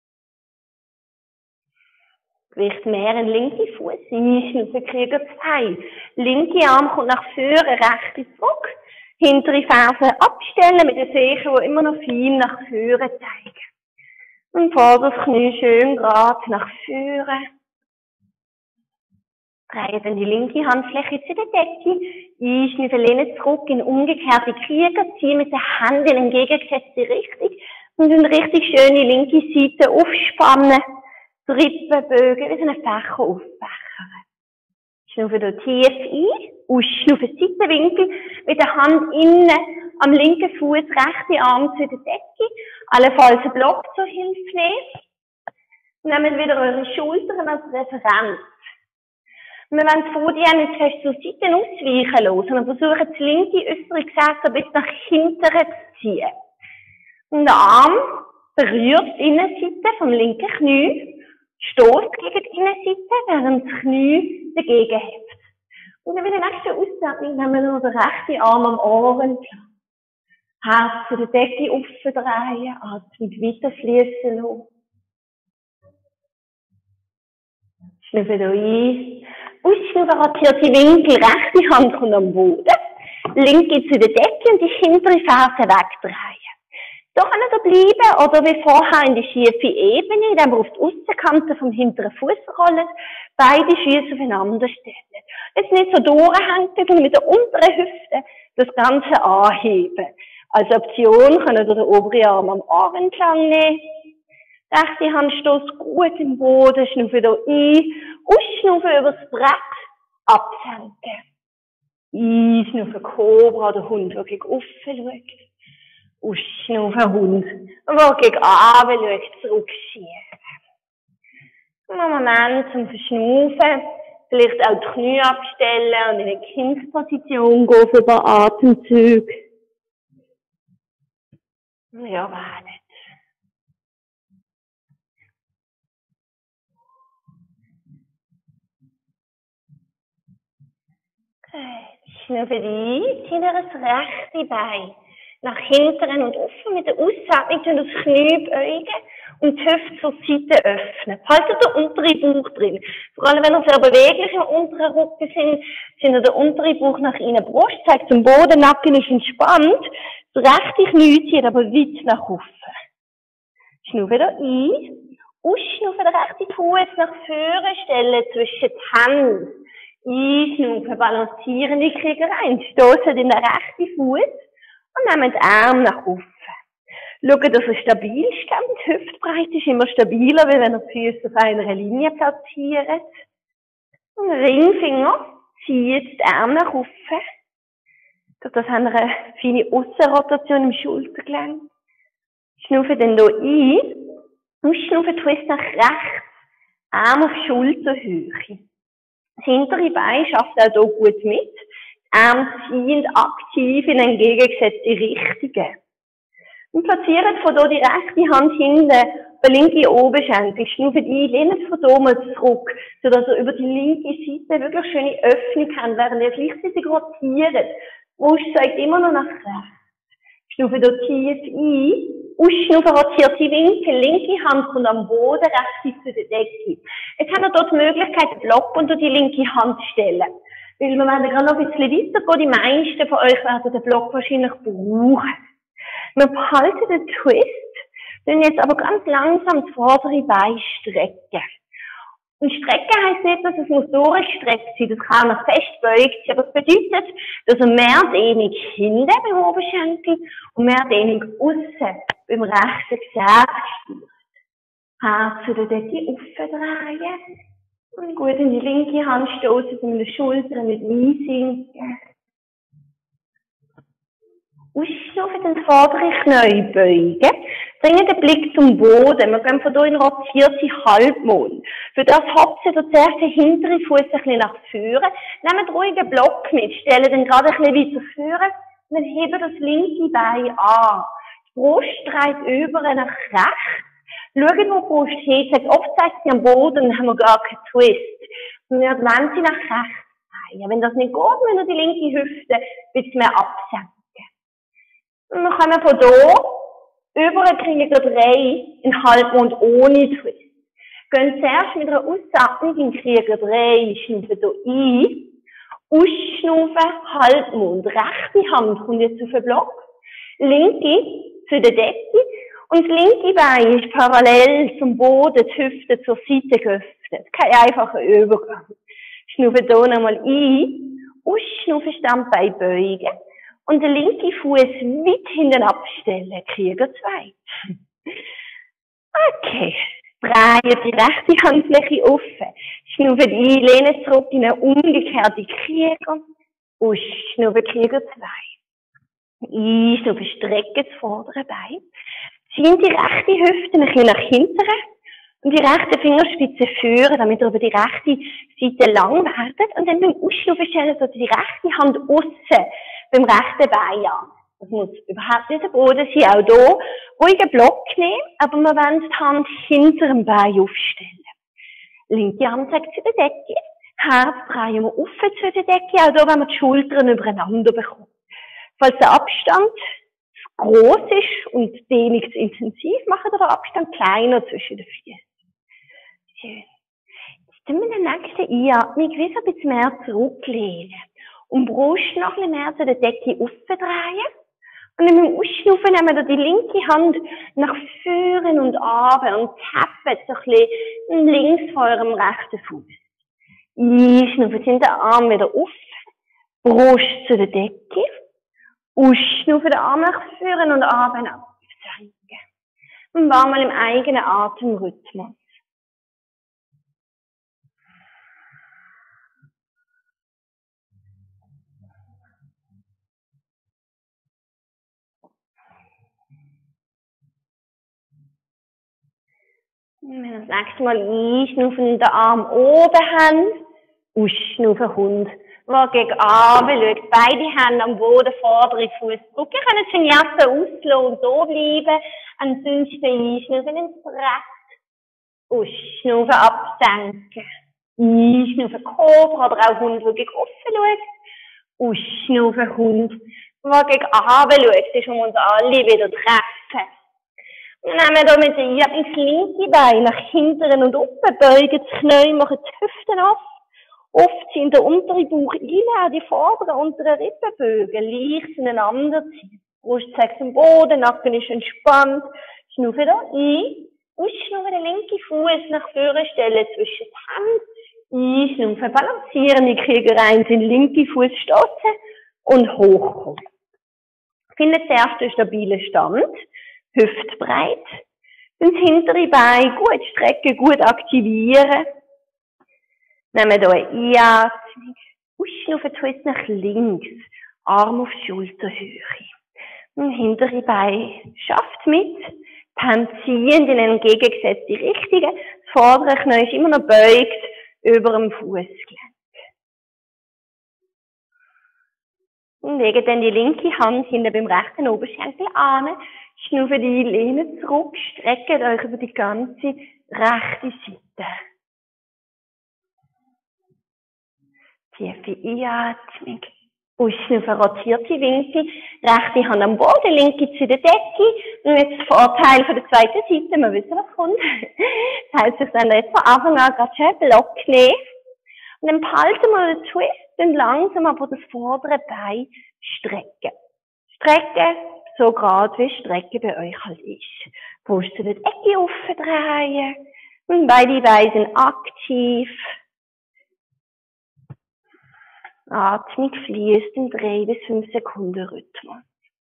Gewicht mehr in den linken Fuß, einschnaufen, Krieger 2. Linke Arm kommt nach vorne, rechte zurück. Hintere Ferse abstellen mit den Zehen, die immer noch fein nach vorne zeigen. Und vorderes Knie schön gerade nach vorne. Drehen dann die linke Handfläche zu der Decke. Einschnüffeln, lehnen zurück in umgekehrte Krieger, ziehen mit den Händen in entgegengesetzte Richtung. Und eine richtig schöne linke Seite aufspannen. Die Rippenbögen wie so einen Fächer aufbechern. Schnaufen hier tief ein. Ausschnaufen Seitenwinkel. Mit der Hand innen am linken Fuß, rechte Arm zu der Decke. Allenfalls einen Block zur Hilfe nehmen. Nehmt wieder eure Schultern als Referenz. Wir wollen die Pfoten nicht fest zur Seite ausweichen lassen, sondern versuchen, das linke äußere Gesäß ein bisschen nach hinten zu ziehen. Und der Arm berührt die Innenseite vom linken Knie, stößt gegen die Innenseite, während das Knie dagegen hebt. Und dann bei der nächsten Ausatmung nehmen wir noch den rechten Arm am Ohr entlang. Herz zu der Decke offen drehen, Atmung weiter fließen lassen. Schnüffel hier ein. Ausschnaufen, rotiert die Winkel, rechte Hand kommt am Boden. Linke zu der Decke und die hintere Ferse wegdrehen. So können ihr bleiben oder wie vorher in die schiefe Ebene, indem wir auf die Aussenkante vom hinteren Fuß rollen, beide Füße aufeinander stellen. Jetzt nicht so durchhängen, sondern mit der unteren Hüfte das Ganze anheben. Als Option könnt ihr den oberen Arm am Arm entlang nehmen. Rechte Hand stößt gut im Boden, schnaufen hier ein, ausschnaufen über das Brett, absenken. Einschnaufen Kobra, der Hund wirklich offen schaut. Ausschnaufen Hund, wirklich runter schaut, zurückschieben. Einen Moment zum Verschnaufen, vielleicht auch die Knie abstellen und in eine Kindsposition gehen für ein paar Atemzüge. Ja, wartet. Schnaufen ein, ziehen wir das rechte Bein nach hinten und offen mit der Ausatmung und das Knie beugen und die Hüfte zur Seite öffnen. Haltet den unteren Bauch drin. Vor allem, wenn ihr sehr beweglich im unteren Rücken sind ihr der untere Bauch nach innen. Brust zeigt zum Boden, Nacken ist entspannt. Das rechte Knie zieht aber weit nach oben. Schnaufen hier ein. Ausschnaufen, den rechten Fuß nach vorne stellen zwischen die Hände. Einschnaufen, balancieren die Krieger ein. Stoßen in den rechten Fuß und nehmen den Arm nach oben. Schaut, dass er stabil steht. Die Hüftbreite ist immer stabiler, wie wenn er die Füße auf einer Linie platziert. Und Ringfinger zieht den Arm nach oben. Durch das haben wir eine feine Aussenrotation im Schultergelenk. Schnaufen dann hier ein. Ausschnaufen, Twist nach rechts, Arm auf Schulterhöhe. Das hintere Bein schafft auch hier gut mit. Arm ziehend aktiv in entgegengesetzte Richtungen. Und platziert von hier die rechte Hand hinten, der linke Oberschenkel. Schnauft ein, lehnt von hier mal zurück, sodass ihr über die linke Seite wirklich schöne Öffnung habt, während ihr gleichzeitig rotiert. Die Brust zeigt immer noch nach rechts. Schnauft hier tief ein. Ausschnaufen, rotiert die Winkel, linke Hand kommt am Boden, rechte zu der Decke. Jetzt haben wir dort die Möglichkeit, den Block unter die linke Hand zu stellen. Weil wir werden gerade noch ein bisschen weitergehen. Die meisten von euch werden den Block wahrscheinlich brauchen. Wir behalten den Twist, dann jetzt aber ganz langsam das vordere Bein strecken. Und strecken heisst nicht, dass es muss durchgestreckt sein, das kann auch noch fest beugt sein, aber es bedeutet, dass er mehr Dehnung hinten beim Oberschenkel und mehr Dehnung aussen beim rechten Gesäß. Herz zu der Decke aufdrehen und gut in die linke Hand stoßen, um die Schultern mit einsinken. Ausschnaufen, den vorderen Knie beugen. Bringen den Blick zum Boden. Wir gehen von hier in rotierte Halbmond. Für das habt ihr zuerst den hinteren Fuß ein bisschen nach vorne. Nehmt ruhig einen Block mit. Stellen den gerade ein bisschen weiter vorne. Und dann heben das linke Bein an. Die Brust dreht über nach rechts. Schauen, wo die Brust hinzeigt. Oft zeigt sie am Boden, dann haben wir gar keinen Twist. Und dann wollen sie nach rechts drehen. Wenn das nicht geht, müssen wir die linke Hüfte ein bisschen mehr absenken. Und wir kommen von hier über kriegen 3 in Halbmond ohne Twist. Gehen zuerst mit einer Ausatmung in Krieger 3, schnaufen hier ein, ausschnaufen, Halbmond. Rechte Hand kommt jetzt auf den Block, linke zu der Decke und das linke Bein ist parallel zum Boden, die Hüfte zur Seite geöffnet. Kein einfacher Übergang. Schnaufen hier nochmal ein, ausschnaufen, Standbein beugen. Und den linken Fuß weit hinten abstellen. Krieger 2. Okay. Drehen die rechte Handfläche offen. Schnaufen ein, lehnen zurück in eine umgekehrte Krieger. Ausschnaufen Krieger 2. Einschnaufen, strecken das vordere Bein. Ziehen die rechte Hüfte ein bisschen nach hinten. Und die rechte Fingerspitze führen, damit ihr über die rechte Seite lang werdet. Und dann beim Ausschnaufen stellen ihr die rechte Hand aussen beim rechten Bein an. Das muss überhaupt nicht der Boden sein. Auch hier ruhig einen Block nehmen, aber wir wollen die Hand hinter dem Bein aufstellen. Linke Hand zeigt zu der Decke. Herz drehen wir offen zu der Decke. Auch hier, wenn wir die Schultern übereinander bekommen. Falls der Abstand zu gross ist und Dehnung zu intensiv, machen wir den Abstand kleiner zwischen den Füßen. Schön. Jetzt tun wir in der nächsten Einatmung wie ein bisschen mehr zurücklehnen. Und die Brust noch ein bisschen mehr zu der Decke aufdrehen. Und dann mit dem Ausschnaufen nehmen wir die linke Hand nach vorne und runter und tappen so ein bisschen links vor eurem rechten Fuß. Einschnaufen, sind den Arm wieder auf. Brust zu der Decke. Ausschnaufen, den Arm nach vorne und runter absenken. Und war mal im eigenen Atemrhythmus. Wenn wir das nächste Mal einschnaufen, den Arm oben haben, ausschnaufen, Hund, der gegen Abend schaut, beide Hände am Boden, vordere Fuß drücken, können schon Jacke auslassen und da bleiben, ansonsten einschnaufen ins Brett, ausschnaufen, absenken, einschnaufen, Kobra oder auch Hund, der gegen offen schaut, ausschnaufen, Hund, der gegen Abend schaut, das ist, um uns alle wieder treffen. Dann nehmen wir hier mit der Einatmung das linke Bein nach hinten und oben, beugen das Knie, machen die Hüften auf. Oft sind der untere Bauch ein, die vorderen unteren Rippenbögen leicht ineinander ziehen. Brust zeigt zum Boden, Nacken ist entspannt. Schnaufen hier ein, ausschnaufen, den linken Fuß nach vorne stellen zwischen die Hände. Einschnaufen, balancieren die Krieger ein, den linken Fuß stoßen und hochkommen. Findet zuerst einen stabilen Stand. Hüftbreit. Und das hintere Bein gut strecken, gut aktivieren. Nehmen hier eine Einatmung. Ausschnaufen, Twist nach links. Arm auf Schulterhöhe. Und das hintere Bein schafft mit. Die Die Hände ziehen in eine entgegengesetzte Richtung. Das vordere Knie ist immer noch beugt über dem Fußgelenk. Und legen dann die linke Hand hinten beim rechten Oberschenkel an. Schnaufen die Lehne zurück, streckt euch über die ganze rechte Seite. Tiefe Einatmung. Ausschnaufen, rotiert die Winkel. Rechte Hand am Boden, linke zu der Decke. Und jetzt der Vorteil von der zweiten Seite, wir wissen, was kommt. Das heisst, sich dann jetzt von Anfang an gerade schön Block nehmen. Und dann behalten wir den Twist und langsam aber das vordere Bein strecken. Strecken, so gerade wie Strecken bei euch halt ist. Brust zu der Decke aufdrehen. Und beide Beine sind aktiv. Atmung fließt in 3 bis 5 Sekunden Rhythmus.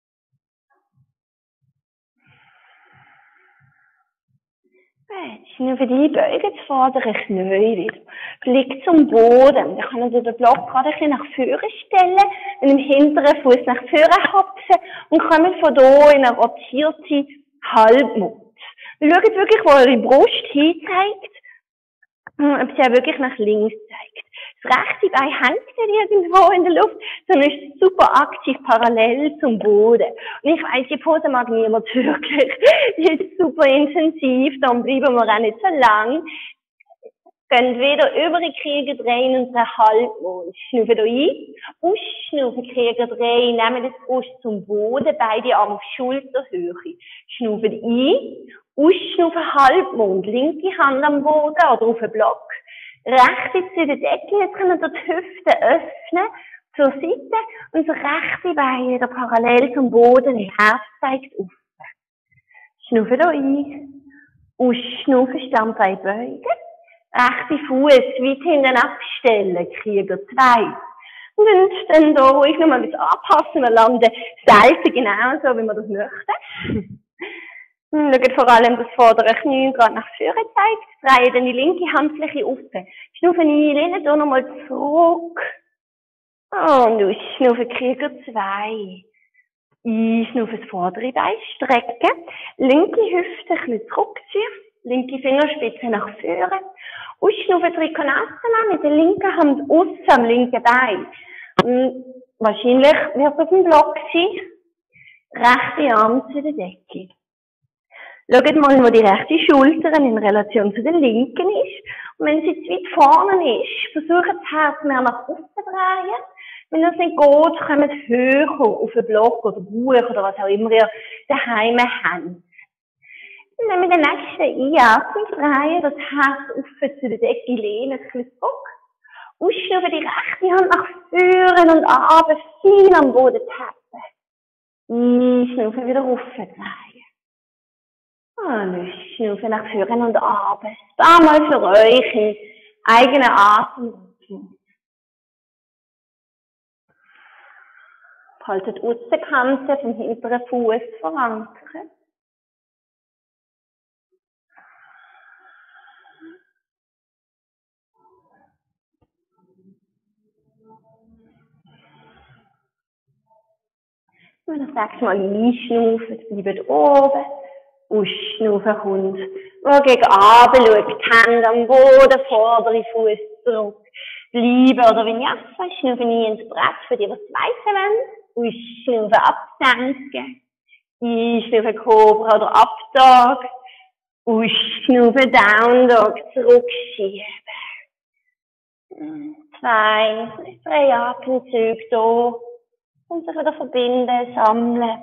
Jetzt für die beugen das vordere Knie wieder. Blick zum Boden. Dann kann man den Block gerade ein bisschen nach vorne stellen, mit dem hinteren Fuß nach vorne hopsen und kommen von hier in eine rotierte Halbmond. Schaut wirklich, wo eure Brust hinzeigt, ob sie auch wirklich nach links zeigt. Das rechte Bein hängt nicht irgendwo in der Luft, sondern ist super aktiv parallel zum Boden. Und ich weiss, die Pose mag niemand wirklich. Die ist super intensiv, darum bleiben wir auch nicht so lang. Gehen wieder über die Krieger drehen und einen Halbmond. Schnaufen hier ein, ausschnaufen, Krieger drehen, nehmen das Brust zum Boden, beide Arme auf Schulterhöhe. Schnaufen ein, ausschnaufen Halbmond, linke Hand am Boden oder auf den Block. Rechte zu der Decke, jetzt können wir die Hüfte öffnen, zur Seite, und das rechte Bein wieder parallel zum Boden, das Herz zeigt auf. Schnaufen hier ein, ausschnaufen, Stammbein beugen, rechte Fuß weit hinten abstellen, Krieger 2. Und dann hier ruhig nochmal ein bisschen anpassen, wir landen selten genauso, wie wir das möchten. Schaut vor allem das vordere Knie gerade nach vorne zeigt. Dreht dann die linke Handfläche auf. Schnaufen ein, lehnen hier nochmal zurück. Und ausschnaufen, Krieger 2. Einschnaufen, das vordere Bein strecken. Linke Hüfte ein bisschen zurückziehen. Linke Fingerspitze nach vorne. Ausschnaufen, Trikonasana mit der linken Hand aussen am linken Bein. Wahrscheinlich wird es auf dem Block sein. Rechte Arm zu der Decke. Schaut mal, wo die rechte Schulter in Relation zu der linken ist. Und wenn sie zu weit vorne ist, versucht das Herz mehr nach außen zu drehen. Wenn das nicht geht, kommt höher auf den Block oder Buch oder was auch immer ihr daheim habt. Dann mit der nächsten Einatmung drehen, das Herz auf zu der Decke lehnen, ein bisschen zurück. Ausschnaufen, die rechte Hand nach vorne und runter, viel am Boden tappen. Einschnaufen, wieder raufdrehen. Und schnaufen nach vorne und runter. Ein paar Mal für euch in eigenen Atemrhythmus. Haltet die Außenkante vom hinteren Fuß verankert. Und das nächste Mal einschnaufen, bleibt oben. Ausschnaufen kommt, wo gegen Abend schaut, die Hände am Boden, vordere Fuß zurück, bleiben oder Vinyasa, schnaufen ein ins Brett für die, die es weissen wollen, ausschnaufen, absenken, einschnaufen, Cobra oder Updog, ausschnaufen, Down Dog, zurückschieben. 2, 3 Atemzüge hier, und sich wieder verbinden, sammeln.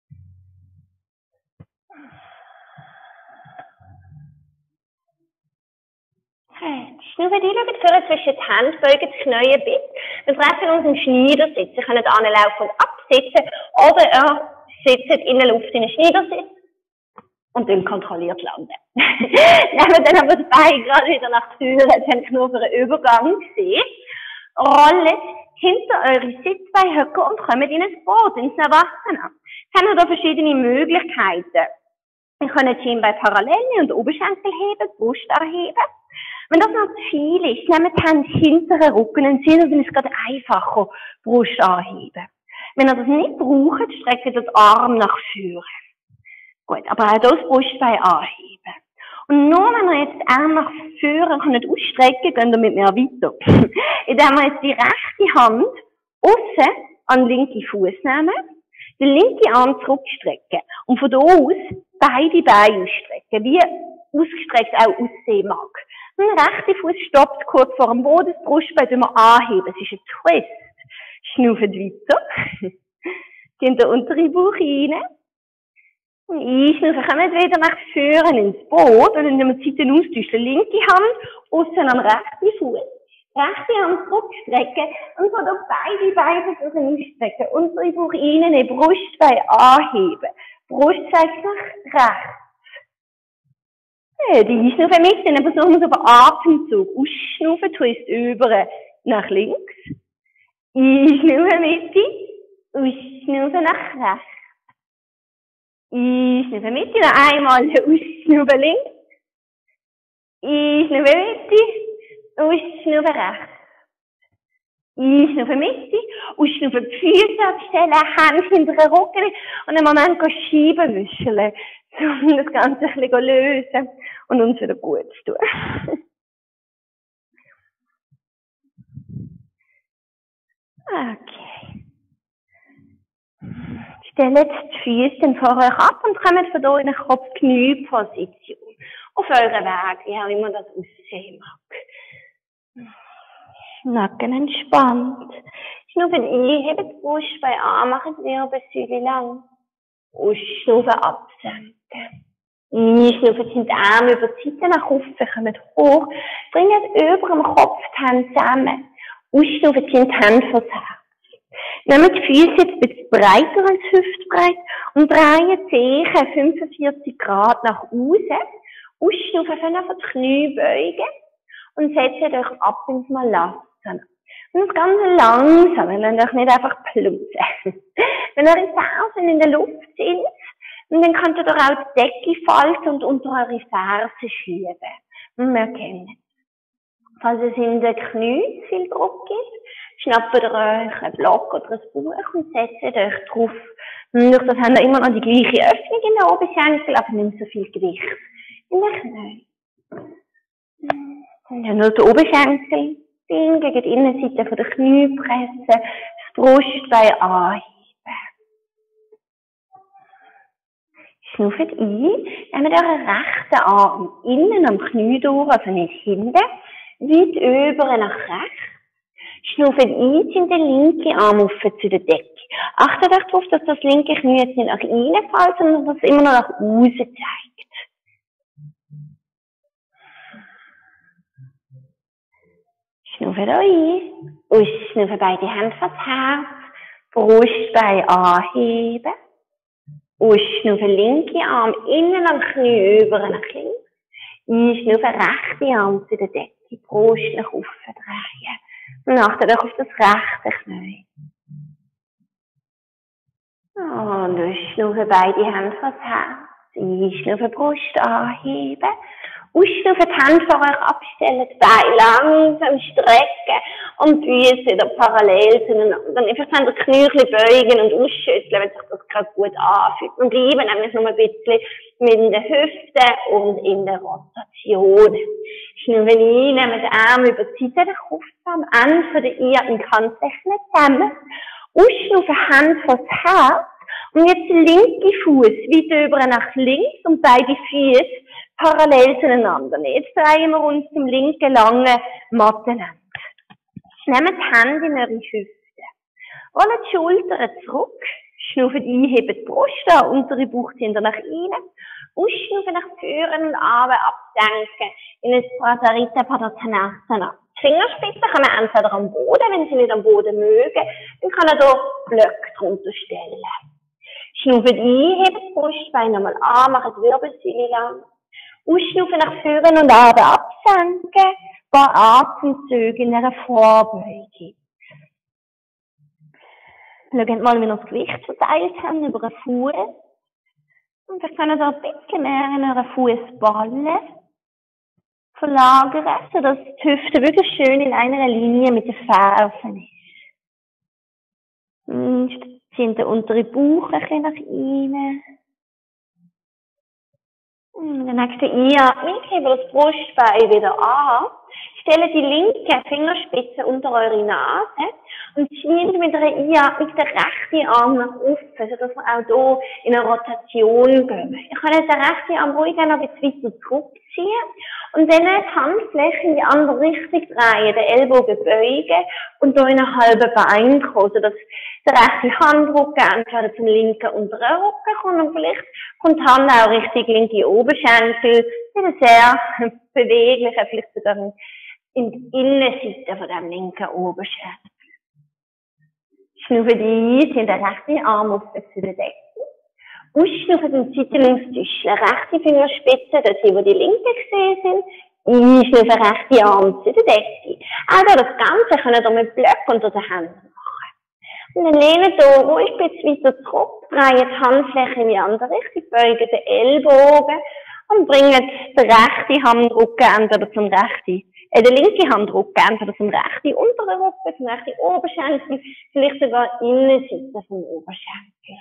Schnaufen die, schaut vorne zwischen die Hände, beugen die Knie ein bisschen. Wir treffen uns im Schneidersitz. Ihr könnt anlaufen und absitzen oder ihr sitzt in der Luft in einen Schneidersitz und dann kontrolliert landen. Nehmen dann aber das Bein gerade wieder nach vorne, jetzt habt ihr nur für einen Übergang gesehen. Rollt hinter eure Sitzbeinhöcker und kommt in ein Boot, ins Navasana. Jetzt haben wir da verschiedene Möglichkeiten. Ihr könnt Schienbein parallel nehmen und den Oberschenkel heben, die Brust anheben. Wenn das noch zu viel ist, nehmt die Hände hinter den Rücken und ziehen, dann ist es gerade einfacher, Brust anheben. Wenn ihr das nicht braucht, streckt ihr den Arm nach vorne. Gut, aber auch das Brustbein anheben. Und nur wenn ihr jetzt Arm nach vorne nicht ausstrecken könnt, ihr mit mir weiter. Indem wir jetzt die rechte Hand aussen an den linken Fuß nehmen, den linken Arm zurückstrecken und von da aus beide Beine ausstrecken, wie ausgestreckt auch aussehen mag. Und der rechte Fuß stoppt kurz vor dem Boden, das Brustbein wir anheben. Es ist ein Twist. Schnaufen weiter. Gehen den unteren Bauch rein. Und einschnaufen, kommen wieder nach vorne ins Boot und dann nehmen wir die Seiten austauschen. Linke Hand aussen am rechten Fuß. Rechte Hand zurückstrecken und von da beide Beine versuchen ausstrecken. Untere Bauch rein, Brustbein anheben. Brust zeigt nach rechts. Ja, die Einschnaufen mit, dann versuchen wir es aber Atemzug. Ausschnaufen, Twist über nach links. Einschnaufen Mitte, ausschnaufen nach rechts. Einschnaufen Mitte, noch einmal ausschnaufen links. Einschnaufen Mitte, ausschnaufen rechts. Einschnaufen Mitte, ausschnaufen die Füße abstellen, Hände hinter den Rücken und einen Moment Scheiben wischen, um das Ganze ein bisschen lösen und uns wieder gut zu tun. Okay. Stellt die Füße vor euch ab und kommt von hier in eine Kopf-Knie-Position. Auf euren Weg, wie auch immer das aussehen mag. Nacken entspannt. Schnaufen einheben, die Brustbein an, machen die Wirbelsäule lang. Ausschnaufen, absenken. Einschnaufen, sind die Arme über die Seite nach oben, kommen hoch. Bringen über dem Kopf die Hände zusammen. Ausschnaufen, sind die Hände vors Herz. Nehmen die Füße jetzt ein bisschen breiter als Hüftbreit und drehen die Zehen 45 Grad nach außen. Ausschnaufen, können einfach die Knie beugen und setzen euch ab ins Malasana. Und das Ganze langsam, ihr lasst euch nicht einfach plumpsen. Wenn eure Fersen in der Luft sind, dann könnt ihr auch die Decke falten und unter eure Fersen schieben. Und wir kennen es. Falls es in den Knien viel Druck gibt, schnappt ihr euch einen Block oder ein Buch und setzt euch drauf. Und durch das habt ihr immer noch die gleiche Öffnung in der Oberschenkel, aber nicht so viel Gewicht in den Knien. Und dann nur die Oberschenkel gegen die Innenseite der Knie pressen, das Brustbein anheben. Schnauft ein, nehmt euren rechten Arm innen am Knie durch, also nicht hinten, weit über nach rechts. Schnauft ein, zieht den linken Arm auf zu der Decke. Achtet euch darauf, dass das linke Knie jetzt nicht nach innen fällt, sondern dass es immer noch nach außen zeigt. Schnauft ein, ausschnaufen beide Hände vors Herz, Brustbein anheben. Ausschnaufen, linke Arm innen am Knie über nach links. Einschnaufen, rechte Arm zu der Decke, Brust nach oben drehen. Und achtet euch auf das rechte Knie. Und ausschnaufen, beide Hände vors Herz. Einschnaufen, Brust anheben. Ausschnaufen, die Hände vor euch abstellen, die Beine langsam strecken und die Füße wieder parallel zueinander. Einfach dann die Knie beugen und ausschütteln, wenn sich das gerade gut anfühlt. Und bleiben nämlich noch ein bisschen mit den Hüften und in der Rotation. Schnaufen ein, nehmen den Arm über die Seite, den Kopf am Ende der Iren kann sich nicht zusammen. Ausschnaufen, Hände vors Herz. Und jetzt der linke Fuß weit über nach links und beide Füße parallel zueinander. Jetzt drehen wir uns zum linken langen Mattenende. Nehmt die Hände in eure Hüfte. Rollt die Schultern zurück. Schnaufen ein, hebt die Brust an, untere Bauchzähne nach innen. Ausschnaufen nach vorne und Arme absenken. In ein Prasarita Padottanasana. Die Fingerspitzen kommen entweder am Boden, wenn sie nicht am Boden mögen. Dann kann er hier Blöcke drunter stellen. Schnaufen ein, hebt die Brustbeine nochmal an, macht die Wirbelsäule lang. Ausschnaufen nach vorne und Arme absenken. Ein paar Atemzüge in einer Vorbeuge. Schaut mal, wie wir das Gewicht verteilt haben über den Fuß. Und wir können da ein bisschen mehr in euren Fußballen verlagern, sodass die Hüfte wirklich schön in einer Linie mit den Fersen ist. Und ziehen den unteren Bauch ein bisschen nach innen. In der nächsten Einatmung heben wir das Brustbein wieder an. Stellen die linke Fingerspitze unter eure Nase und ziehen mit einer Einatmung den rechten Arm nach oben, sodass wir auch hier in eine Rotation gehen. Ihr könnt den rechten Arm ruhig noch ein bisschen weiter zurückziehen und dann die Handfläche in die andere Richtung drehen, den Ellbogen beugen und hier in einen halben Bein kommen, sodass der rechte Handrücken entweder zum linken unteren Rücken kommt und vielleicht kommt die Hand auch Richtung linke Oberschenkel, wieder sehr beweglich, vielleicht sogar in die Innenseite von dem linken Oberschenkel. Schnaufen ein, ziehen den rechten Arm auf zu der Decke. Ausschnaufen den Seitungstischler, rechte Fingerspitze, dort wo die linken gesehen sind. Einschnaufen rechte Arm zu der Decke. Auch das Ganze könnt ihr mit Blöcken unter den Händen machen. Und dann lehnen hier ruhig ein bisschen weiter zurück, drehen die Handfläche in die andere Richtung, beugen den Ellbogen und bringen den rechten Handrücken entweder zum rechten, den linken Handrücken entweder zum rechten unteren Rücken, zum rechten Oberschenkel, vielleicht sogar Innenseite vom Oberschenkel.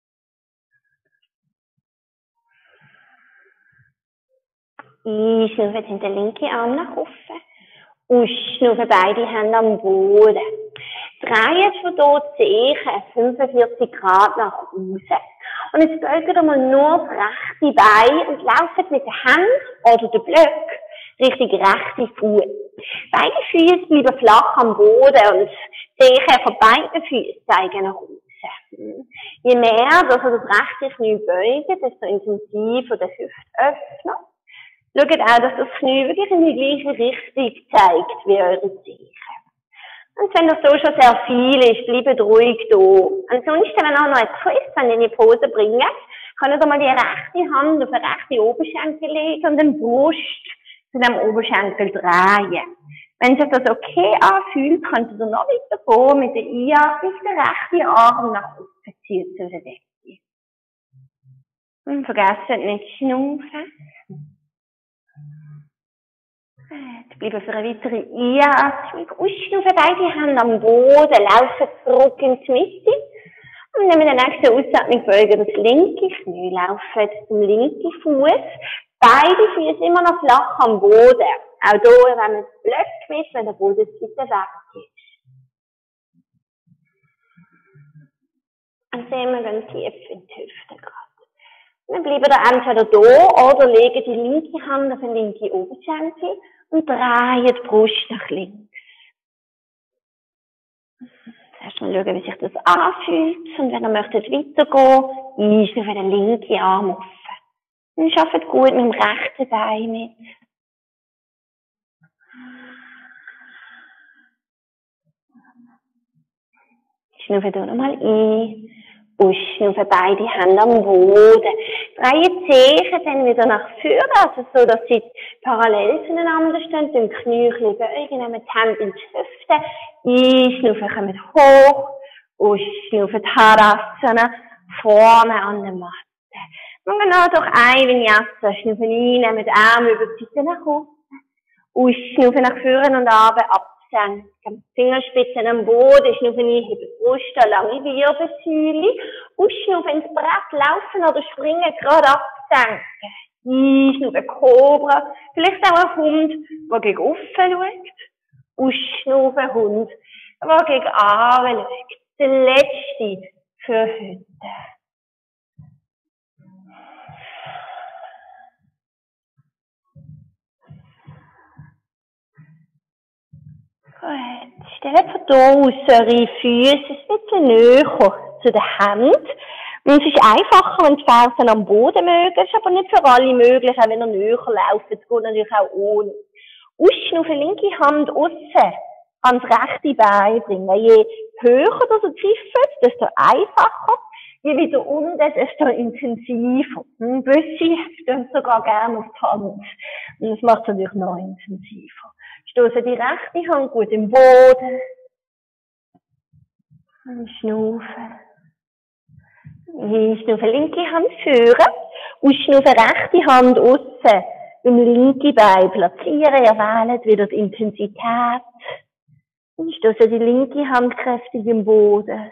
Einschnaufen sind den linken Arm nach oben. Ausschnaufen beide Hände am Boden. Drehen von hier die Zehen 45 Grad nach außen. Und jetzt beugen wir mal nur das rechte Bein und laufen mit den Händen oder den Blöcken Richtung rechte Fuß. Beide Füße bleiben flach am Boden und die Zehen von beiden Füßen zeigen nach außen. Je mehr, dass ihr das rechte Knie beugt, desto intensiver der Hüftöffner. Schaut auch, dass das Knie wirklich in die gleiche Richtung zeigt wie eure Zehen. Und wenn das so schon sehr viel ist, bleibt ruhig da. Ansonsten, wenn ihr noch einen Twist in die Pose bringen, könnt ihr mal die rechte Hand auf den rechten Oberschenkel legen und den Brust zu dem Oberschenkel drehen. Wenn sich das okay anfühlt, könnt ihr noch weiter gehen mit der Einatmung den rechten Arm nach oben ziehen zu der Decke. Und vergesst nicht zu schnaufen. Bleiben für eine weitere Einatmung. Ausschnaufen beide Hände am Boden, laufen zurück in die Mitte. Und dann mit der nächsten Ausatmung beugen das linke Knie, laufen zum linken Fuß. Beide Füße immer noch flach am Boden. Auch hier, wenn man es blöckt wird, wenn der Boden zu weit weg ist. Und sehen wir dann tief in die Hüfte gerade. Dann bleiben wir entweder hier oder legen die linke Hand auf den linken Oberschenkel und drehen die Brust nach links. Zuerst mal schauen, wie sich das anfühlt. Und wenn ihr möchtet weitergehen, einschnaufen den linken Arm offen. Und arbeitet gut mit dem rechten Bein mit. Schnaufen hier nochmal ein. Ausschnaufen beide Hände am Boden. Drehe Zehen dann wieder nach vorne, also so, dass sie parallel zueinander stehen. Den Knie beugen, nehmen die Hände in die Hüfte. Einschnaufen, kommen hoch. Ausschnaufen, Tadasana, vorne an der Matte. Und genau durch ein Vinyasa. Schnaufen ein, nehmen die Arme über die Seite nach unten. Ausschnaufen nach vorne und runter, absenken. Fingerspitzen am Boden, schnaufen ein, heben die Brust, lange Wirbelsäule. Ausschnaufen ins Brett, laufen oder springen, gerade absenken. Einschnaufen, Cobra. Vielleicht auch ein Hund, der gegen offen schaut. Ausschnaufen, Hund, der gegen Arme schaut. Der letzte für heute. Gut, stellt von hier aus eure Füße ein bisschen näher zu den Händen. Und es ist einfacher, wenn die Fersen am Boden mögen. Es ist aber nicht für alle möglich, auch wenn ihr näher lauft. Es geht natürlich auch ohne. Ausschnaufen, linke Hand aussen ans rechte Bein bringen. Je höher das ihr grifft, desto einfacher. Je weiter unten, desto intensiver. Büssi stehen sogar gerne auf die Hand. Und das macht es natürlich noch intensiver. Stoßen die rechte Hand gut im Boden. Und schnaufen. Einschnaufen, linke Hand führen. Ausschnaufen, rechte Hand aussen im linken Bein platzieren. Ihr wählt wieder die Intensität. Und stoßen die linke Hand kräftig im Boden.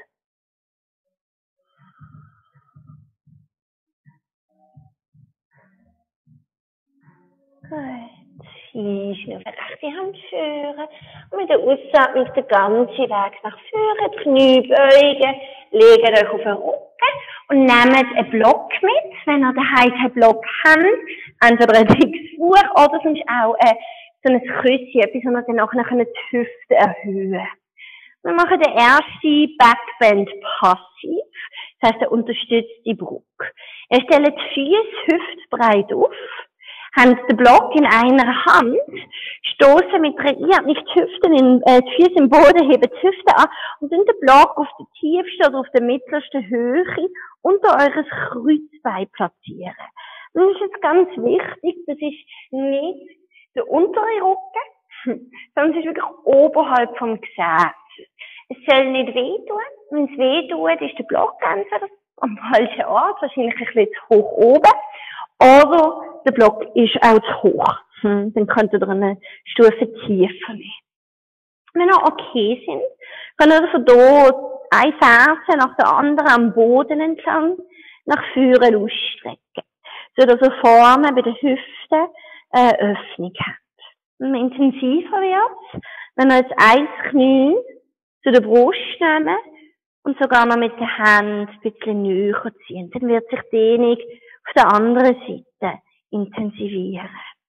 Ziehen auf die rechte Hand führen und mit der Ausatmung den ganzen Weg nach vorne, die Knie beugen, legt euch auf den Rücken und nehmt einen Block mit, wenn ihr daheim keinen Block habt, entweder ein dickes Buch oder sonst auch so ein Küsschen, etwas, wo ihr dann nachher die Hüfte erhöhen. Wir machen den ersten Backbend passiv, das heisst, er unterstützt die Brücke. Ihr stellt die Füße hüftbreit auf, habt den Block in einer Hand, stoßen mit der Einatmung die Füße im Boden, heben die Hüfte an und den Block auf der tiefsten oder auf der mittlersten Höhe unter eures Kreuzbein platzieren. Das ist jetzt ganz wichtig, das ist nicht der untere Rücken, sondern es ist wirklich oberhalb vom Gesäß. Es soll nicht wehtun. Wenn es wehtut, ist der Block entweder am falschen Ort, wahrscheinlich ein bisschen zu hoch oben, oder der Block ist auch zu hoch. Dann könnt ihr eine Stufe tiefer nehmen. Wenn ihr okay sind, könnt ihr von hier eine Ferse nach der anderen am Boden entlang nach vorne ausstrecken, sodass ihr vorne bei den Hüften eine Öffnung habt. Und intensiver wird's, wenn ihr jetzt ein Knie zu der Brust nehmen und sogar noch mit der Hand ein bisschen näher ziehen. Dann wird sich die Dehnung auf der anderen Seite intensivieren.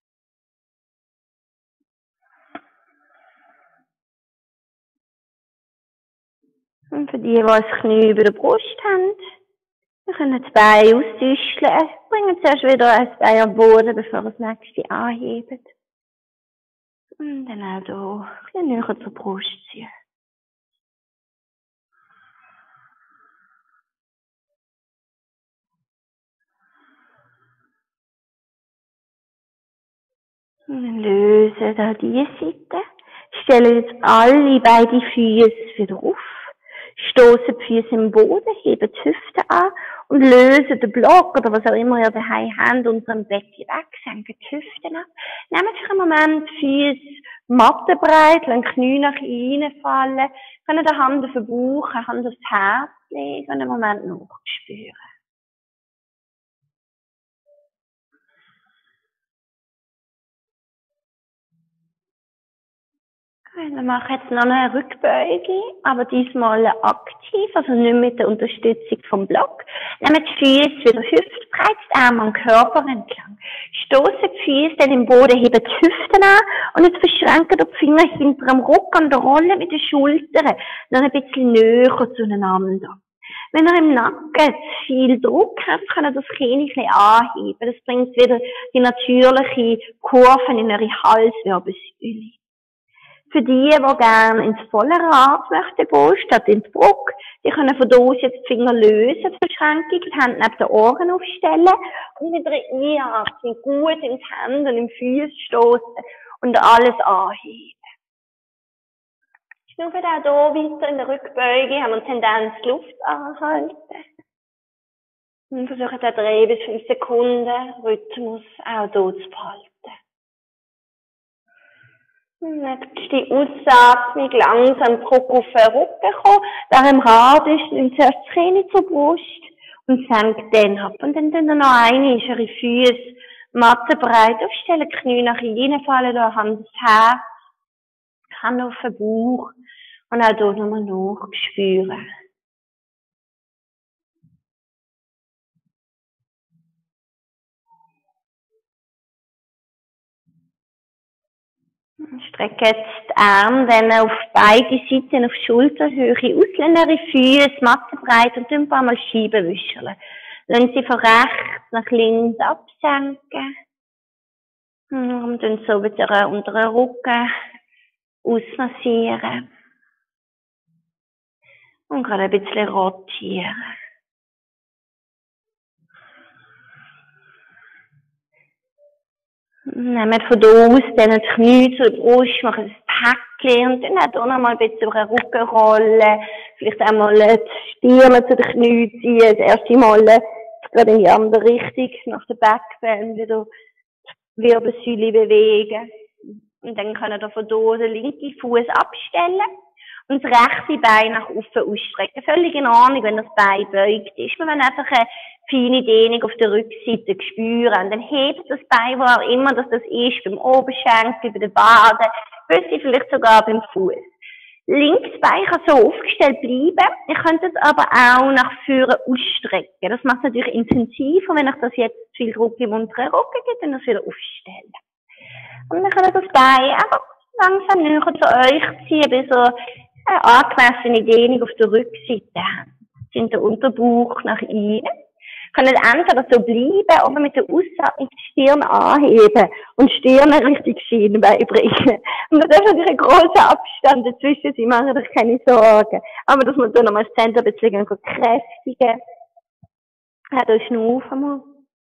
Und für die das Knie über der Brust haben, wir können das Bein austüscheln, bringen zuerst wieder ein Bein am Boden, bevor wir das nächste anheben. Und dann auch hier ein bisschen näher zur Brust ziehen. Und dann lösen da diese Seite. Stellen jetzt alle beide Füße wieder auf. Stoßen die Füße im Boden, heben die Hüfte an und lösen den Block oder was auch immer ihr daheim habt unter dem Becken weg, senken die Hüfte ab. Nehmt für einen Moment die Füße mattenbreit, lassen die Knie nach innen fallen, können die Hand auf den Bauch, eine Hand aufs Herz legen und einen Moment nachspüren. Wir machen jetzt noch eine Rückbeugung, aber diesmal aktiv, also nicht mit der Unterstützung vom Block. Nehmen die Füße wieder hüftbreit, die Arme am Körper entlang. Stoßen die Füße dann im Boden, heben die Hüften an und jetzt verschränken die Finger hinter dem Rücken und rollen mit den Schultern noch ein bisschen näher zueinander. Wenn ihr im Nacken zu viel Druck habt, könnt ihr das Kinn ein bisschen anheben. Das bringt wieder die natürliche Kurven in eure Halswirbelsäule. Für die gerne ins volle Rad möchten gehen, statt ins Bruck, die können von da aus jetzt die Finger lösen, die Verschränkung, die Hände neben den Ohren aufstellen und mit der Einatmung gut ins Hände und im Fuß stoßen und alles anheben. Schnaufen auch hier weiter in der Rückbeuge, haben wir Tendenz, die Luft anhalten. Und versuchen den 3 bis 5 Sekunden Rhythmus auch hier zu behalten. Nächste Ausatmung, langsam Druck auf den Rücken kommen. Wer im Rad ist, nimmt zuerst das Kinn zur Brust und senkt den ab. Und dann tun wir noch eine, ist ihre Füße mattenbreit aufstellen, Knie nach innen fallen, da Hand ins Herz, Hand auf den Bauch und auch hier nochmal nachspüren. Strecke jetzt die Arme dann auf beide Seiten auf Schulterhöhe aus, lassen eure Füße mattenbreit und ein paar Mal Scheiben wischen. Lassen sie von rechts nach links absenken. Und dann so wieder unter den Rücken ausmassieren. Und gerade ein bisschen rotieren. Nehmen von da aus dann die Knie zur Brust, machen das Päckchen und dann auch hier nochmal ein bisschen über den Rücken rollen. Vielleicht auch mal die Stirn zu den Knien ziehen. Das erste Mal gerade in die andere Richtung, nach der Backbend wieder die Wirbelsäule bewegen. Und dann können wir von hier den linken Fuß abstellen und das rechte Bein nach oben ausstrecken. Völlig in Ordnung, wenn das Bein beugt ist. Wir wollen einfach eine feine Dehnung auf der Rückseite spüren. Dann hebt das Bein, wo auch immer das ist, beim Oberschenkel, bei den Waden, bis vielleicht sogar beim Fuß. Links Bein kann so aufgestellt bleiben. Ihr könnt es aber auch nach vorne ausstrecken. Das macht es natürlich intensiver, wenn euch das jetzt viel Druck im unteren Rücken gibt, dann das wieder aufstellen. Und dann könnt ihr das Bein einfach langsam näher zu euch ziehen, bis ihr eine angemessene Dehnung auf der Rückseite habt. In den Unterbauch nach innen. Könnt entweder so bleiben oder mit der Ausatmung die Stirn anheben und die Stirn richtig Schienbein bringen. Und da darf natürlich ein grosser Abstand dazwischen sein, machen euch keine Sorgen. Aber das muss dann nochmal das Zentrum ein bisschen kräftigen. Ja, da schnaufen wir.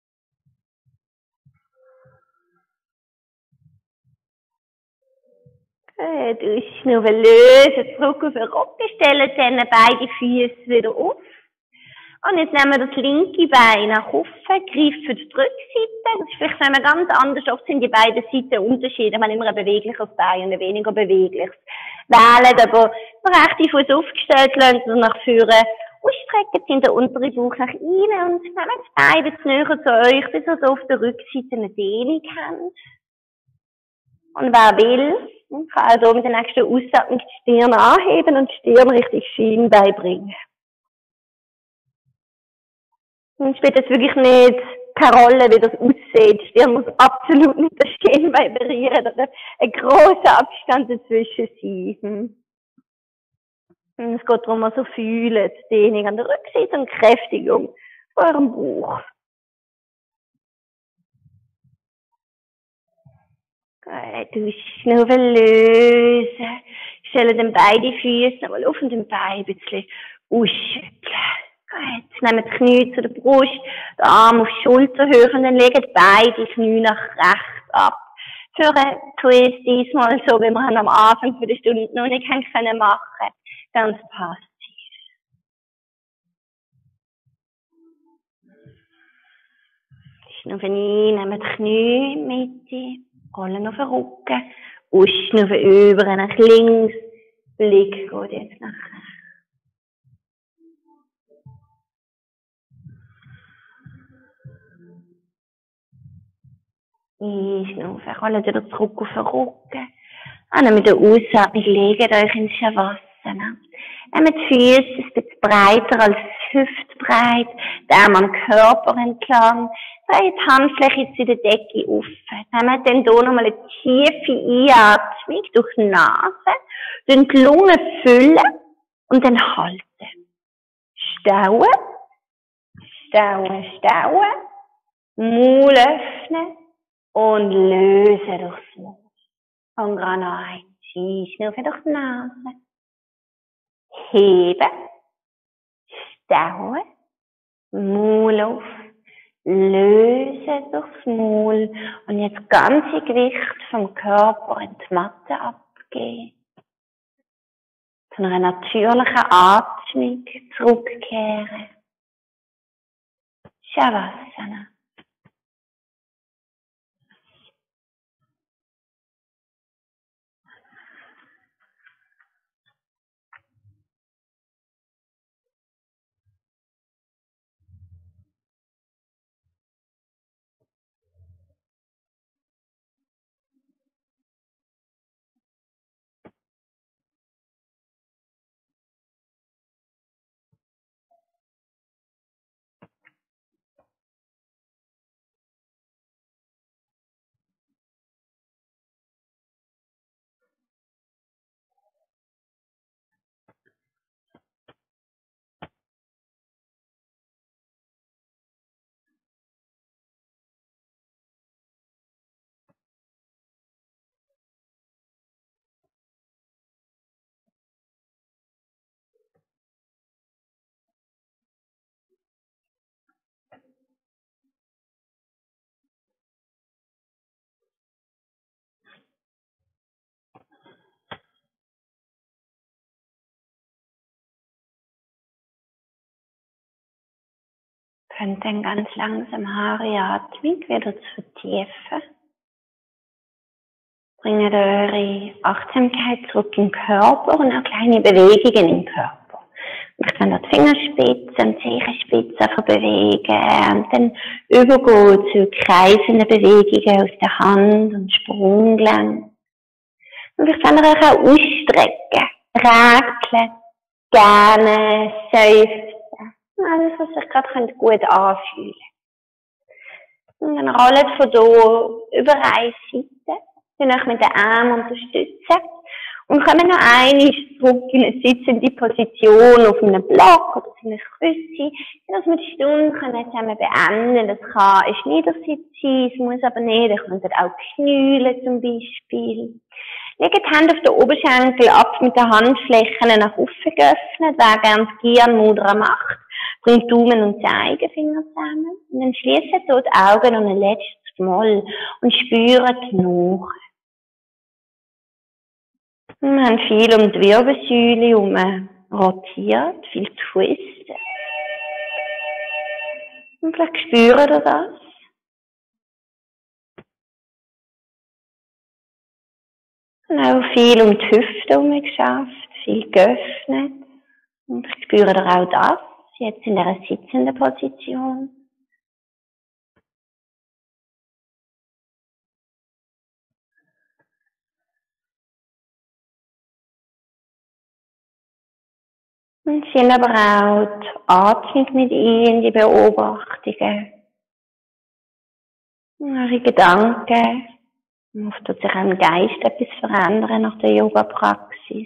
Du schnaufen lösen, zurück auf den Rücken, stellen dann beide Füße wieder auf. Und jetzt nehmen wir das linke Bein nach oben, greifen für die Rückseite. Das ist vielleicht einmal ganz anders. Oft sind die beiden Seiten Unterschiede. Man hat immer ein bewegliches Bein und ein weniger bewegliches. Wählen, aber der rechte Fuß aufgestellt, lassen Sie nach vorne ausstrecken, ziehen den unteren Bauch nach innen und nehmen das Bein jetzt näher zu euch, bis ihr so auf der Rückseite eine Dehnung habt. Und wer will, kann also mit der nächsten Ausatmung die Stirn anheben und die Stirn richtig Schienbein bringen. Und spielt jetzt wirklich nicht keine Rolle, wie das aussieht. Die Stirn muss absolut nicht das Schienbein berühren. Da darf ein grosser Abstand dazwischen sein. Und es geht darum, was ihr fühlt. Dehnung an der Rückseite und Kräftigung von eurem Bauch. Gut, du Schnaufen lösen. Stellen dann beide Füße nochmal auf und den Bein ein bisschen ausschütteln. Gut, nehmen die Knie zu der Brust, den Arm auf die Schulterhöhe und dann legen beide Knie nach rechts ab. Für einen Twist diesmal so, wie wir am Anfang für die Stunde noch nicht machen können. Ganz passiv. Schnaufen ein, nehmen die Knie Mitte, rollen auf den Rücken, ausschnaufen über nach links, Blick geht jetzt nach rechts. Einschnaufen, rollen wieder zurück auf den Rücken. Und mit der Ausatmung legt euch ins Shavasana. Nehmt die Füße ein bisschen breiter als hüftbreit, die Arme am Körper entlang. Dreht die Handfläche zu der Decke auf. Nehmt dann hier nochmal eine tiefe Einatmung durch die Nase. Dann die Lunge füllen und dann halten. Stauen. Stauen, stauen. Maul öffnen. Und lösen durchs Maul. Und gerade noch ein. Einschnaufen durch die Nase. Heben. Stauen. Maul auf. Lösen durchs Maul. Und jetzt das ganze Gewicht vom Körper in die Matte abgeben. Zu einer natürlichen Atmung zurückkehren. Shavasana. Könnt dann ganz langsam eure Atmung wieder zu vertiefen. Bringt eure Achtsamkeit zurück im Körper und auch kleine Bewegungen im Körper. Ich kann die Fingerspitzen und Zehenspitzen bewegen und dann übergehen zu kreisenden Bewegungen aus der Hand und Sprunggelenk. Und ich kann euch auch ausstrecken, räkeln, gerne, seufzen. Alles, was sich gerade gut anfühlen kann. Und dann rollt von hier über eine Seite, dann euch mit den Armen unterstützen. Und kommen noch einmal zurück in eine sitzende Position auf einem Block oder auf einer Küsse, dass wir die Stunde zusammen beenden. Das kann ein Schneidersitz sein, es muss aber nicht. Ihr könnt auch knühlen zum Beispiel. Legt die Hände auf den Oberschenkel ab, mit den Handflächen nach oben geöffnet. Wer gerne das Gyan Mudra macht, bringt Daumen und Zeigefinger zusammen. Und dann schließt dort die Augen noch ein letztes Mal und spürt nach. Wir haben viel um die Wirbelsäule herum rotiert, viel twistet. Und vielleicht spürt ihr das. Und auch viel um die Hüfte herum geschafft, viel geöffnet. Und ich spüre auch das, jetzt in der sitzenden Position. Und sind aber auch die Atmung mit ein, die Beobachtungen. Und eure Gedanken. Oft tut sich auch im Geist etwas verändern nach der Yoga-Praxis.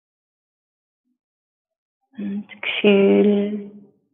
Und Gefühl.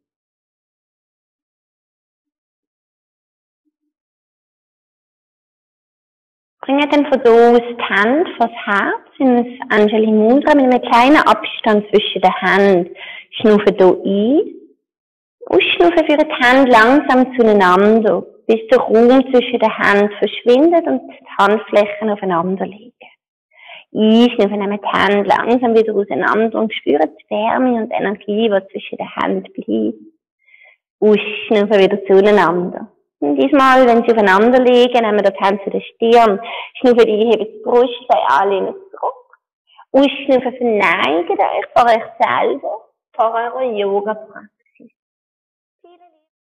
Bringe dann von hier aus die Hände vor das Herz in das Anjali Mudra mit einem kleinen Abstand zwischen den Händen. Schnaufen hier ein. Ausschnaufen führen die Hände langsam zueinander, bis der Raum zwischen den Händen verschwindet und die Handflächen aufeinander liegen. Einschnaufen, nehmen die Hände langsam wieder auseinander und spüren die Wärme und die Energie, die zwischen den Händen bleibt. Ausschnaufen wieder zueinander. Und diesmal, wenn sie aufeinander liegen, nehmen wir die Hände zu der Stirn. Schnaufen ein, heben die Brustbeine anlehnen zurück. Ausschnaufen, verneigen euch vor euch selber, vor eurer Yoga-Praxis.